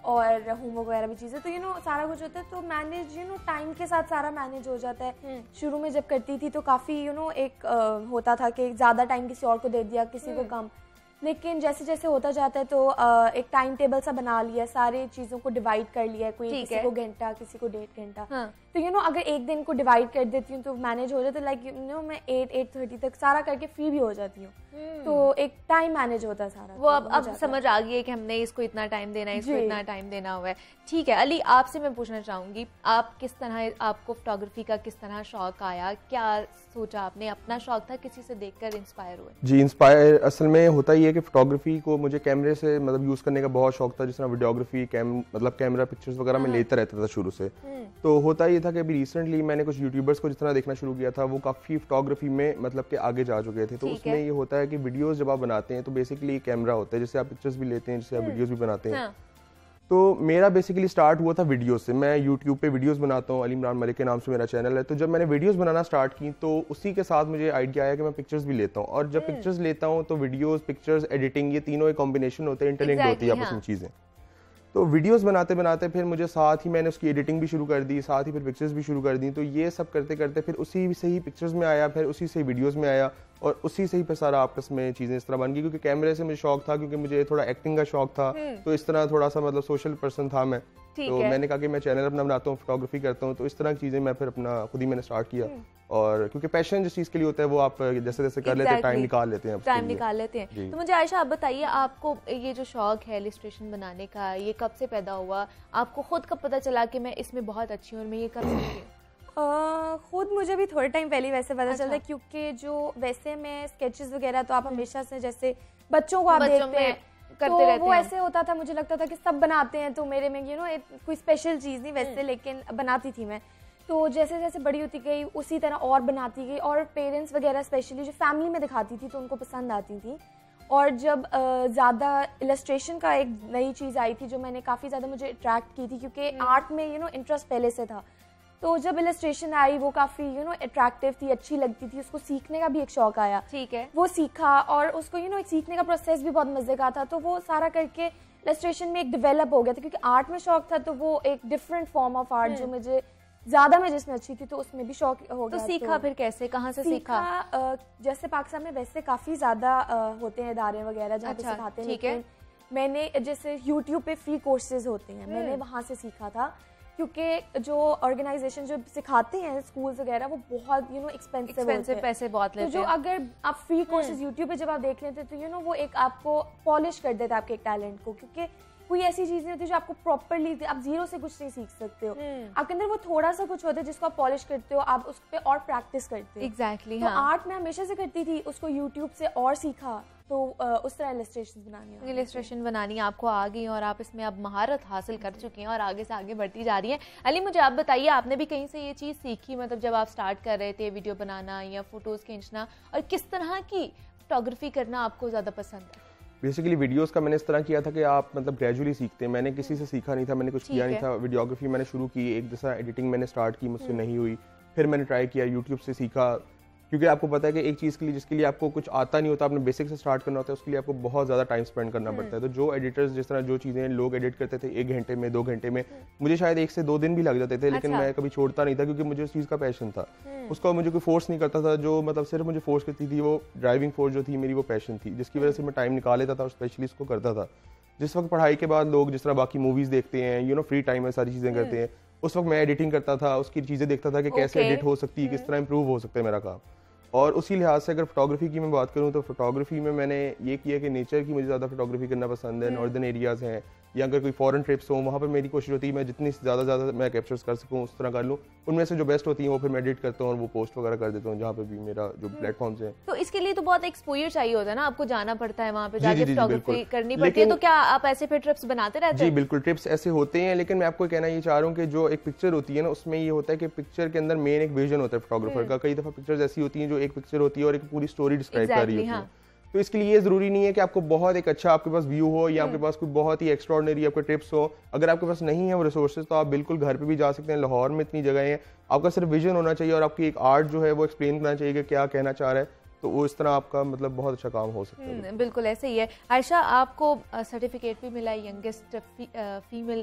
और होमवर्क वगैरह भी चीज़ें, तो सारा कुछ होता है। तो मैनेज टाइम के साथ सारा मैनेज हो जाता है। शुरू में जब करती थी तो काफ़ी एक होता था कि ज़्यादा टाइम किसी और को दे दिया, किसी को कम, लेकिन जैसे जैसे होता जाता है तो एक टाइम टेबल सा बना लिया, सारे चीज़ों को डिवाइड कर लिया, कोई किसी को घंटा, किसी को 1.5 घंटा। तो अगर एक दिन को डिवाइड कर देती हूँ तो मैनेज हो जाता है। लाइक मैं 8-8:30 तक सारा करके फ्री भी हो जाती हूँ। तो एक टाइम मैनेज होता है सारा। वो अब समझ आ गई है कि हमने इसको इतना टाइम देना है, इसको इतना टाइम देना हुआ है। ठीक है अली, आपसे मैं पूछना चाहूँगी, आप किस तरह, आपको फोटोग्राफी का किस तरह शौक आया, क्या सोचा आपने, अपना शौक था, किसी से देखकर इंस्पायर हुए? जी, इंस्पायर असल में होता ही है कि फोटोग्राफी को मुझे कैमरे से यूज़ करने का बहुत शौक था। जिस तरह वीडियोग्राफी मतलब कैमरा पिक्चर्स वगैरह में लेता रहता था शुरू से। तो होता ये था कि अभी रिसेंटली मैंने कुछ यूट्यूबर्स को जितना देखना शुरू किया था वो काफ़ी फोटोग्राफी में मतलब कि आगे जा चुके थे। तो उसमें ये होता है कि वीडियोस जब आप बनाते हैं तो बेसिकली कैमरा होता है, जिससे आप पिक्चर्स भी लेते हैं, जिससे आप वीडियोस भी बनाते हैं। तो मेरा बेसिकली स्टार्ट हुआ था वीडियो से। मैं यूट्यूब पे वीडियोस बनाता हूँ, अली इमरान मलिक के नाम से मेरा चैनल है। तो जब मैंने वीडियोस बनाना स्टार्ट की तो उसी के साथ मुझे आइडिया आया कि मैं पिक्चर्स भी लेता हूँ। और जब पिक्चर्स लेता हूँ तो वीडियोस, पिक्चर्स, एडिटिंग, ये तीनों एक कॉम्बिनेशन होते हैं, इंटरलिंक्ड होती है आपस में चीज़ें। तो वीडियोस बनाते बनाते फिर मुझे साथ ही मैंने उसकी एडिटिंग भी शुरू कर दी, साथ ही फिर पिक्चर्स भी शुरू कर दी। तो ये सब करते करते फिर उसी से ही पिक्चर्स में आया, फिर उसी से वीडियोस में आया, और उसी से ही फिर सारा आपस में चीज़ें इस तरह बन गई। क्योंकि कैमरे से मुझे शौक था, क्योंकि मुझे थोड़ा एक्टिंग का शौक था, तो इस तरह थोड़ा सा मतलब सोशल पर्सन था मैं। तो मैंने कहा कि मैं चैनल अपना बनाता हूँ, फोटोग्राफी करता हूँ, तो इस तरह की चीज़ें मैं फिर अपना खुद ही मैंने स्टार्ट किया। और क्योंकि पैशन जिस चीज़ के लिए होता है वो आप जैसे जैसे कर लेते हैं, टाइम निकाल लेते हैं, टाइम निकाल लेते हैं। तो मुझे आयशा आप बताइए, आपको ये जो शौक है इलस्ट्रेशन बनाने का, ये कब से पैदा हुआ? आपको खुद कब पता चला कि मैं इसमें बहुत अच्छी हूँ और मैं ये कर सकती हूँ? खुद मुझे भी थोड़े टाइम पहले वैसे पता चलता है, क्योंकि जो वैसे मैं स्केचेस वगैरह तो आप हमेशा से जैसे बच्चों को आप देखते हैं करते रहते वो ऐसे होता था, मुझे लगता था कि सब बनाते हैं, तो मेरे में कोई स्पेशल चीज़ नहीं वैसे, लेकिन बनाती थी मैं। तो जैसे जैसे बड़ी होती गई उसी तरह और बनाती गई, और पेरेंट्स वगैरह स्पेशली जो फैमिली में दिखाती थी तो उनको पसंद आती थी। और जब ज़्यादा इलस्ट्रेशन का एक नई चीज़ आई थी जो मैंने काफ़ी ज़्यादा मुझे अट्रैक्ट की थी, क्योंकि आर्ट में इंटरेस्ट पहले से था। तो जब इलस्ट्रेशन आई वो काफ़ी अट्रैक्टिव थी, अच्छी लगती थी, उसको सीखने का भी एक शौक आया। ठीक है, वो सीखा, और उसको एक सीखने का प्रोसेस भी बहुत मज़े का था। तो वो सारा करके इलस्ट्रेशन में एक डेवलप हो गया था, क्योंकि आर्ट में शौक था तो वो एक डिफरेंट फॉर्म ऑफ आर्ट जो मुझे ज़्यादा मैं जिसमें अच्छी थी तो उसमें भी शौक हो गया। तो सीखा फिर कैसे, कहाँ से सीखा? जैसे पाकिस्तान में वैसे काफ़ी ज़्यादा होते हैं इदारे वगैरह जहाँ पे सिखाते हैं। ठीक है, मैंने जैसे यूट्यूब पे फ्री कोर्सेज होते हैं, मैंने वहाँ से सीखा था, क्योंकि जो ऑर्गेनाइजेशन जो सिखाते हैं स्कूल्स वगैरह वो बहुत एक्सपेंसिव पैसे बहुत लेते हैं। तो जो अगर आप फ्री कोर्सेज यूट्यूब पे जब आप देख लेते हैं तो वो एक आपको पॉलिश कर देता है आपके एक टैलेंट को, क्योंकि कोई ऐसी चीज नहीं होती जो आपको प्रॉपरली आप जीरो से कुछ नहीं सीख सकते हो। आपके अंदर वो थोड़ा सा कुछ होता है जिसको आप पॉलिश करते हो, आप उस पर और प्रैक्टिस करते हो। एग्जैक्टली। तो आर्ट में हमेशा से करती थी, उसको यूट्यूब से और सीखा, तो उस तरह इलस्ट्रेशन बनानी आपको आ गई और आप इसमें अब महारत हासिल कर चुकी हैं और आगे से आगे बढ़ती जा रही हैं। अली, मुझे आप बताइए, आपने भी कहीं से ये चीज़ सीखी, मतलब जब आप स्टार्ट कर रहे थे वीडियो बनाना या फोटोज़ खींचना, और किस तरह की फोटोग्राफी करना आपको ज़्यादा पसंद है? बेसिकली वीडियोस का मैंने इस तरह किया था कि आप मतलब ग्रेजुअली सीखते हैं। मैंने किसी से सीखा नहीं था, मैंने कुछ किया नहीं था। वीडियोग्राफी मैंने शुरू की, एक जैसा एडिटिंग मैंने स्टार्ट की, मुझसे नहीं हुई, फिर मैंने ट्राई किया, यूट्यूब से सीखा। क्योंकि आपको पता है कि एक चीज़ के लिए जिसके लिए आपको कुछ आता नहीं होता, आपने बेसिक से स्टार्ट करना होता है, उसके लिए आपको बहुत ज़्यादा टाइम स्पेंड करना पड़ता है। तो जो एडिटर्स जिस तरह जो चीज़ें लोग एडिट करते थे 1 घंटे में, 2 घंटे में, मुझे शायद 1 से 2 दिन भी लग जाते थे, लेकिन मैं कभी छोड़ता नहीं था क्योंकि मुझे उस चीज़ का पैशन था। उसका मुझे कोई फोर्स नहीं करता था, जो मतलब सिर्फ मुझे फोर्स करती थी वो ड्राइविंग फोर्स जो थी मेरी, वो पैशन थी, जिसकी वजह से मैं टाइम निकाल लेता था और स्पेशली इसको करता था। जिस वक्त पढ़ाई के बाद लोग जिस तरह बाकी मूवीज़ देखते हैं, फ्री टाइम में सारी चीज़ें करते हैं, उस वक्त मैं एडिटिंग करता था, उसकी चीज़ें देखता था कि कैसे एडिट हो सकती है, किस तरह इंप्रूव हो सकता है मेरा काम। और उसी लिहाज से अगर फोटोग्राफी की मैं बात करूं तो फोटोग्राफी में मैंने ये किया कि नेचर की मुझे ज़्यादा फोटोग्राफी करना पसंद है। नॉर्दर्न एरियाज़ हैं या अगर कोई फॉरेन ट्रिप्स हो, वहाँ पर मेरी कोशिश होती है मैं जितनी ज़्यादा मैं कैप्चर्स कर सकूँ उस तरह कर लूँ। उनमें से जो बेस्ट होती है वो फिर मैं एडिट करता हूँ और वो पोस्ट वगैरह कर देता हूँ जहाँ पे भी मेरा जो प्लेटफॉर्म्स हैं। तो इसके लिए तो बहुत एक्सपोजर चाहिए होता है ना, आपको जाना पड़ता है वहाँ पे जाके फोटोग्राफी करनी पड़ती है। तो क्या आप ऐसे फिर ट्रिप्स बनाते रहते हैं? जी बिल्कुल, ट्रिप्स ऐसे होते हैं, लेकिन मैं आपको कहना ये चाह रहा हूँ कि जो एक पिक्चर होती है ना, उसमें ये होता है कि पिक्चर के अंदर मेन एक विजन होता है फोटोग्राफर का। कई दफ़ा पिक्चर्स ऐसी होती हैं जो एक पिक्चर होती है और एक पूरी स्टोरी डिस्क्राइब कर रही होती है। तो इसके लिए ये जरूरी नहीं है कि आपको बहुत एक अच्छा आपके पास व्यू हो या आपके पास कोई बहुत ही एक्स्ट्राऑर्डिनरी आपके ट्रिप्स हो। अगर आपके पास नहीं है वो रिसोर्सेज तो आप बिल्कुल घर पे भी जा सकते हैं। लाहौर में इतनी जगह हैं, आपका सिर्फ विजन होना चाहिए और आपकी एक आर्ट जो है वो एक्सप्लेन करना चाहिए कि क्या कहना चाह रहा है, तो वो इस तरह आपका मतलब बहुत अच्छा काम हो सकता है। बिल्कुल ऐसे ही है। आयशा, आपको सर्टिफिकेट भी मिला यंगेस्ट फीमेल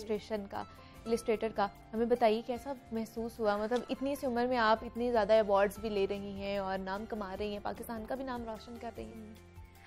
इलस्ट्रेटर का, हमें बताइए कैसा महसूस हुआ? मतलब इतनी सी उम्र में आप इतनी ज़्यादा अवार्ड्स भी ले रही हैं और नाम कमा रही हैं, पाकिस्तान का भी नाम रोशन कर रही हैं।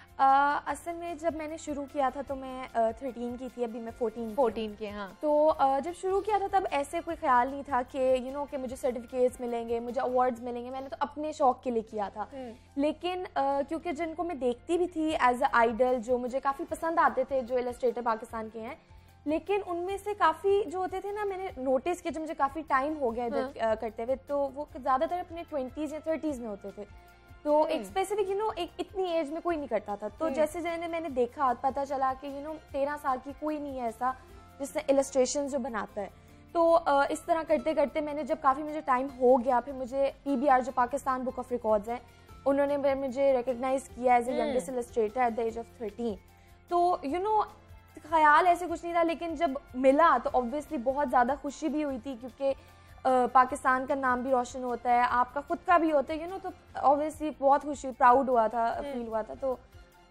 असल में जब मैंने शुरू किया था तो मैं 13 की थी, अभी मैं 14 की। हाँ, तो जब शुरू किया था तब ऐसे कोई ख्याल नहीं था कि कि मुझे सर्टिफिकेट्स मिलेंगे, मुझे अवार्ड्स मिलेंगे। मैंने तो अपने शौक के लिए किया था। लेकिन क्योंकि जिनको मैं देखती भी थी एज अ आइडल, जो मुझे काफ़ी पसंद आते थे जो इलस्ट्रेटर पाकिस्तान के हैं, लेकिन उनमें से काफ़ी जो होते थे ना, मैंने नोटिस किया जब मुझे काफ़ी टाइम हो गया इधर करते हुए, तो वो ज़्यादातर अपने 20s या 30s में होते थे। तो एक स्पेसिफिक एक इतनी एज में कोई नहीं करता था। तो जैसे जैसे मैंने देखा, पता चला कि 13 साल की कोई नहीं है ऐसा जिसने इलस्ट्रेशन जो बनाता है। तो इस तरह करते करते मैंने जब काफ़ी मुझे टाइम हो गया, फिर मुझे PBR जो पाकिस्तान बुक ऑफ रिकॉर्ड्स हैं, उन्होंने मुझे रिकग्नाइज़ किया as a youngest illustrator at the age of 13। तो यू नो ख्याल ऐसे कुछ नहीं था, लेकिन जब मिला तो ऑब्वियसली बहुत ज़्यादा खुशी भी हुई थी, क्योंकि पाकिस्तान का नाम भी रोशन होता है, आपका खुद का भी होता है, यू नो, तो ऑब्वियसली बहुत खुशी, प्राउड हुआ था, फील हुआ था। तो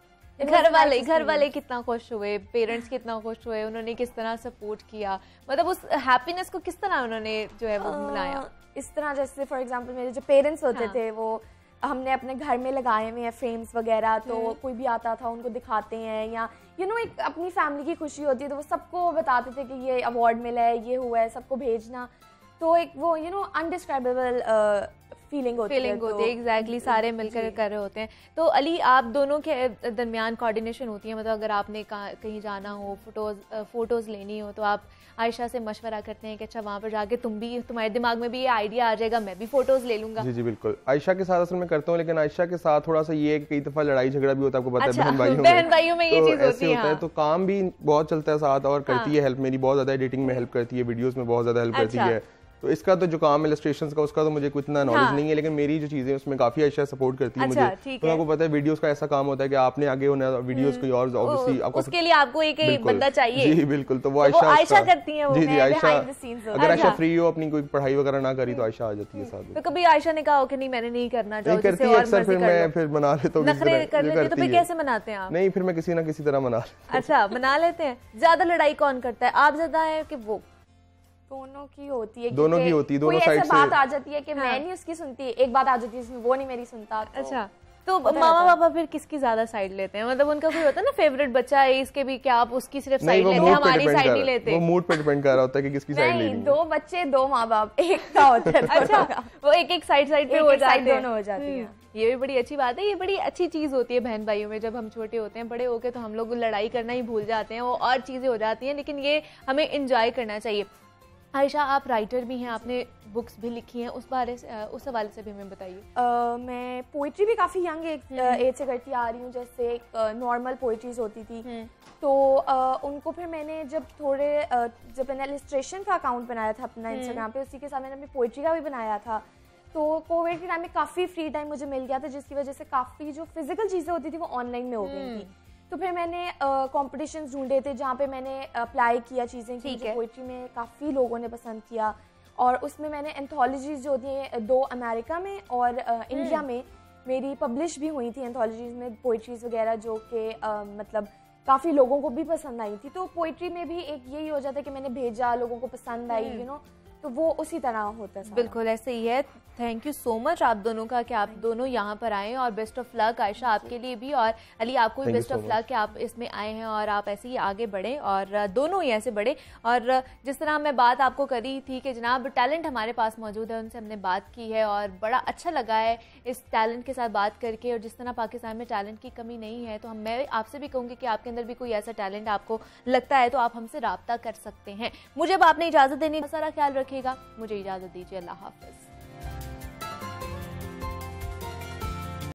घर वाले कितना खुश हुए, पेरेंट्स कितना खुश हुए, उन्होंने किस तरह सपोर्ट किया, मतलब उस हैप्पीनेस को किस तरह उन्होंने जो है वो मनाया? इस तरह जैसे फॉर एग्जांपल मेरे जो पेरेंट्स होते थे, वो हमने अपने घर में लगाए हुए हैं फ्रेम्स वगैरह, तो कोई भी आता था उनको दिखाते हैं, या यू नो एक अपनी फैमिली की खुशी होती है, तो वो सबको बताते थे कि ये अवार्ड मिला है, ये हुआ है, सबको भेजना, तो एक वो यू नो अनडिस्क्राइबेबल फीलिंग होती है। एग्जैक्टली, सारे मिलकर कर रहे होते हैं। तो अली, आप दोनों के दरमियान कोऑर्डिनेशन होती है, मतलब अगर आपने कहीं जाना हो, फोटोज लेनी हो, तो आप आयशा से मशवरा करते हैं कि अच्छा वहाँ पर जाके तुम्हारे दिमाग में भी ये आइडिया आ जाएगा, मैं भी फोटोज ले लूंगा? जी बिल्कुल, आयशा के साथ असल में करता हूँ, लेकिन आयशा के साथ थोड़ा सा ये कई दफा लड़ाई झगड़ा भी होता है, आपको पता है, बहन भाइयों में ये चीज होती है। तो काम भी बहुत चलता है साथ, और करती है हेल्प, मेरी बहुत ज्यादा एडिटिंग में हेल्प करती है, वीडियोस में बहुत ज्यादा हेल्प करती है। तो इसका तो जो काम इलस्ट्रेशंस का, उसका तो मुझे इतना नॉलेज नहीं है, लेकिन मेरी जो चीजें उसमें काफी आयशा सपोर्ट करती है मुझे। तो आपको पता है वीडियोस का ऐसा काम होता है कि आपने आगे होना है, वीडियोस कोई और ऑब्वियसली आपको उसके लिए आपको एक बंदा चाहिए। जी बिल्कुल, तो वो आयशा करती है। जी आयशा, अगर आयशा फ्री हो, अपनी कोई पढ़ाई वगैरह ना करी, तो आयशा आ जाती है साथ में। तो कभी आयशा ने कहा हो कि नहीं मैंने नहीं करना, करती है अक्सर, फिर मैं फिर मना लेता हूँ। नखरे कर लेती है, तो फिर कैसे मनाते हैं आप? नहीं, फिर मैं किसी ना किसी तरह मना। अच्छा, मना लेते हैं। ज्यादा लड़ाई कौन करता है, आप ज्यादा है कि वो? दोनों की होती है, दोनों साइड से बात आ जाती है कि मैं नहीं उसकी सुनती, एक बात आ जाती है वो नहीं मेरी सुनता। अच्छा, तो मामा पापा फिर किसकी ज्यादा साइड लेते हैं? मतलब उनका कोई होता है ना फेवरेट बच्चा है, इसके भी क्या आप उसकी सिर्फ साइड लेते हैं, हमारी साइड नहीं लेते? वो मूड पे डिपेंड कर रहा होता है कि किसकी साइड लेनी है। 2 बच्चे 2 माँ बाप एक का होता है। अच्छा, वो एक साइड पे हो जाते हैं, दोनों हो जाती है। ये भी बड़ी अच्छी बात है, ये बड़ी अच्छी चीज होती है बहन भाइयों में। जब हम छोटे होते हैं, बड़े होके तो हम लोग लड़ाई करना ही भूल जाते हैं, वो और चीजें हो जाती हैं, लेकिन ये हमें एंजॉय करना चाहिए। आयशा, आप राइटर भी हैं, आपने बुक्स भी लिखी हैं, उस हवाले से भी हमें बताइए। मैं पोइट्री भी काफ़ी यंग एज से करती आ रही हूँ। जैसे एक नॉर्मल पोइट्रीज होती थी, तो उनको फिर मैंने जब मैंने इलस्ट्रेशन का अकाउंट बनाया था अपना इंस्टाग्राम पे, उसी के साथ मैंने अपनी पोइट्री का भी बनाया था। तो कोविड के टाइम में काफ़ी फ्री टाइम मुझे मिल गया था, जिसकी वजह से काफ़ी जो फिजिकल चीज़ें होती थी वो ऑनलाइन में हो गई थी। तो फिर मैंने कॉम्पिटिशन्स ढूंढे थे जहाँ पे मैंने अप्लाई किया चीज़ें की, जो पोइट्री में काफ़ी लोगों ने पसंद किया, और उसमें मैंने एंथोलॉजीज जो होती हैं 2 अमेरिका में और इंडिया में मेरी पब्लिश भी हुई थी एंथोलॉजीज में पोइट्रीज वगैरह, जो कि मतलब काफ़ी लोगों को भी पसंद आई थी। तो पोइट्री में भी एक यही हो जाता है कि मैंने भेजा, लोगों को पसंद आई, यू नो, तो वो उसी तरह होता है। बिल्कुल ऐसे ही है। थैंक यू सो मच आप दोनों का कि आप दोनों यहाँ पर आए, और बेस्ट ऑफ लक आयशा आपके लिए भी, और अली आपको भी बेस्ट ऑफ लक कि आप इसमें आए हैं और आप ऐसे ही आगे बढ़ें, और दोनों ही ऐसे बढ़े। और जिस तरह मैं बात आपको करी थी कि जनाब टैलेंट हमारे पास मौजूद है, उनसे हमने बात की है और बड़ा अच्छा लगा है इस टैलेंट के साथ बात करके। और जिस तरह पाकिस्तान में टैलेंट की कमी नहीं है, तो मैं आपसे भी कहूँगी कि आपके अंदर भी कोई ऐसा टैलेंट आपको लगता है तो आप हमसे रब्ता कर सकते हैं। मुझे अब आपने इजाज़त देनी, सारा ख्याल रखिएगा, मुझे इजाज़त दीजिए, अल्लाह हाफ़िज़।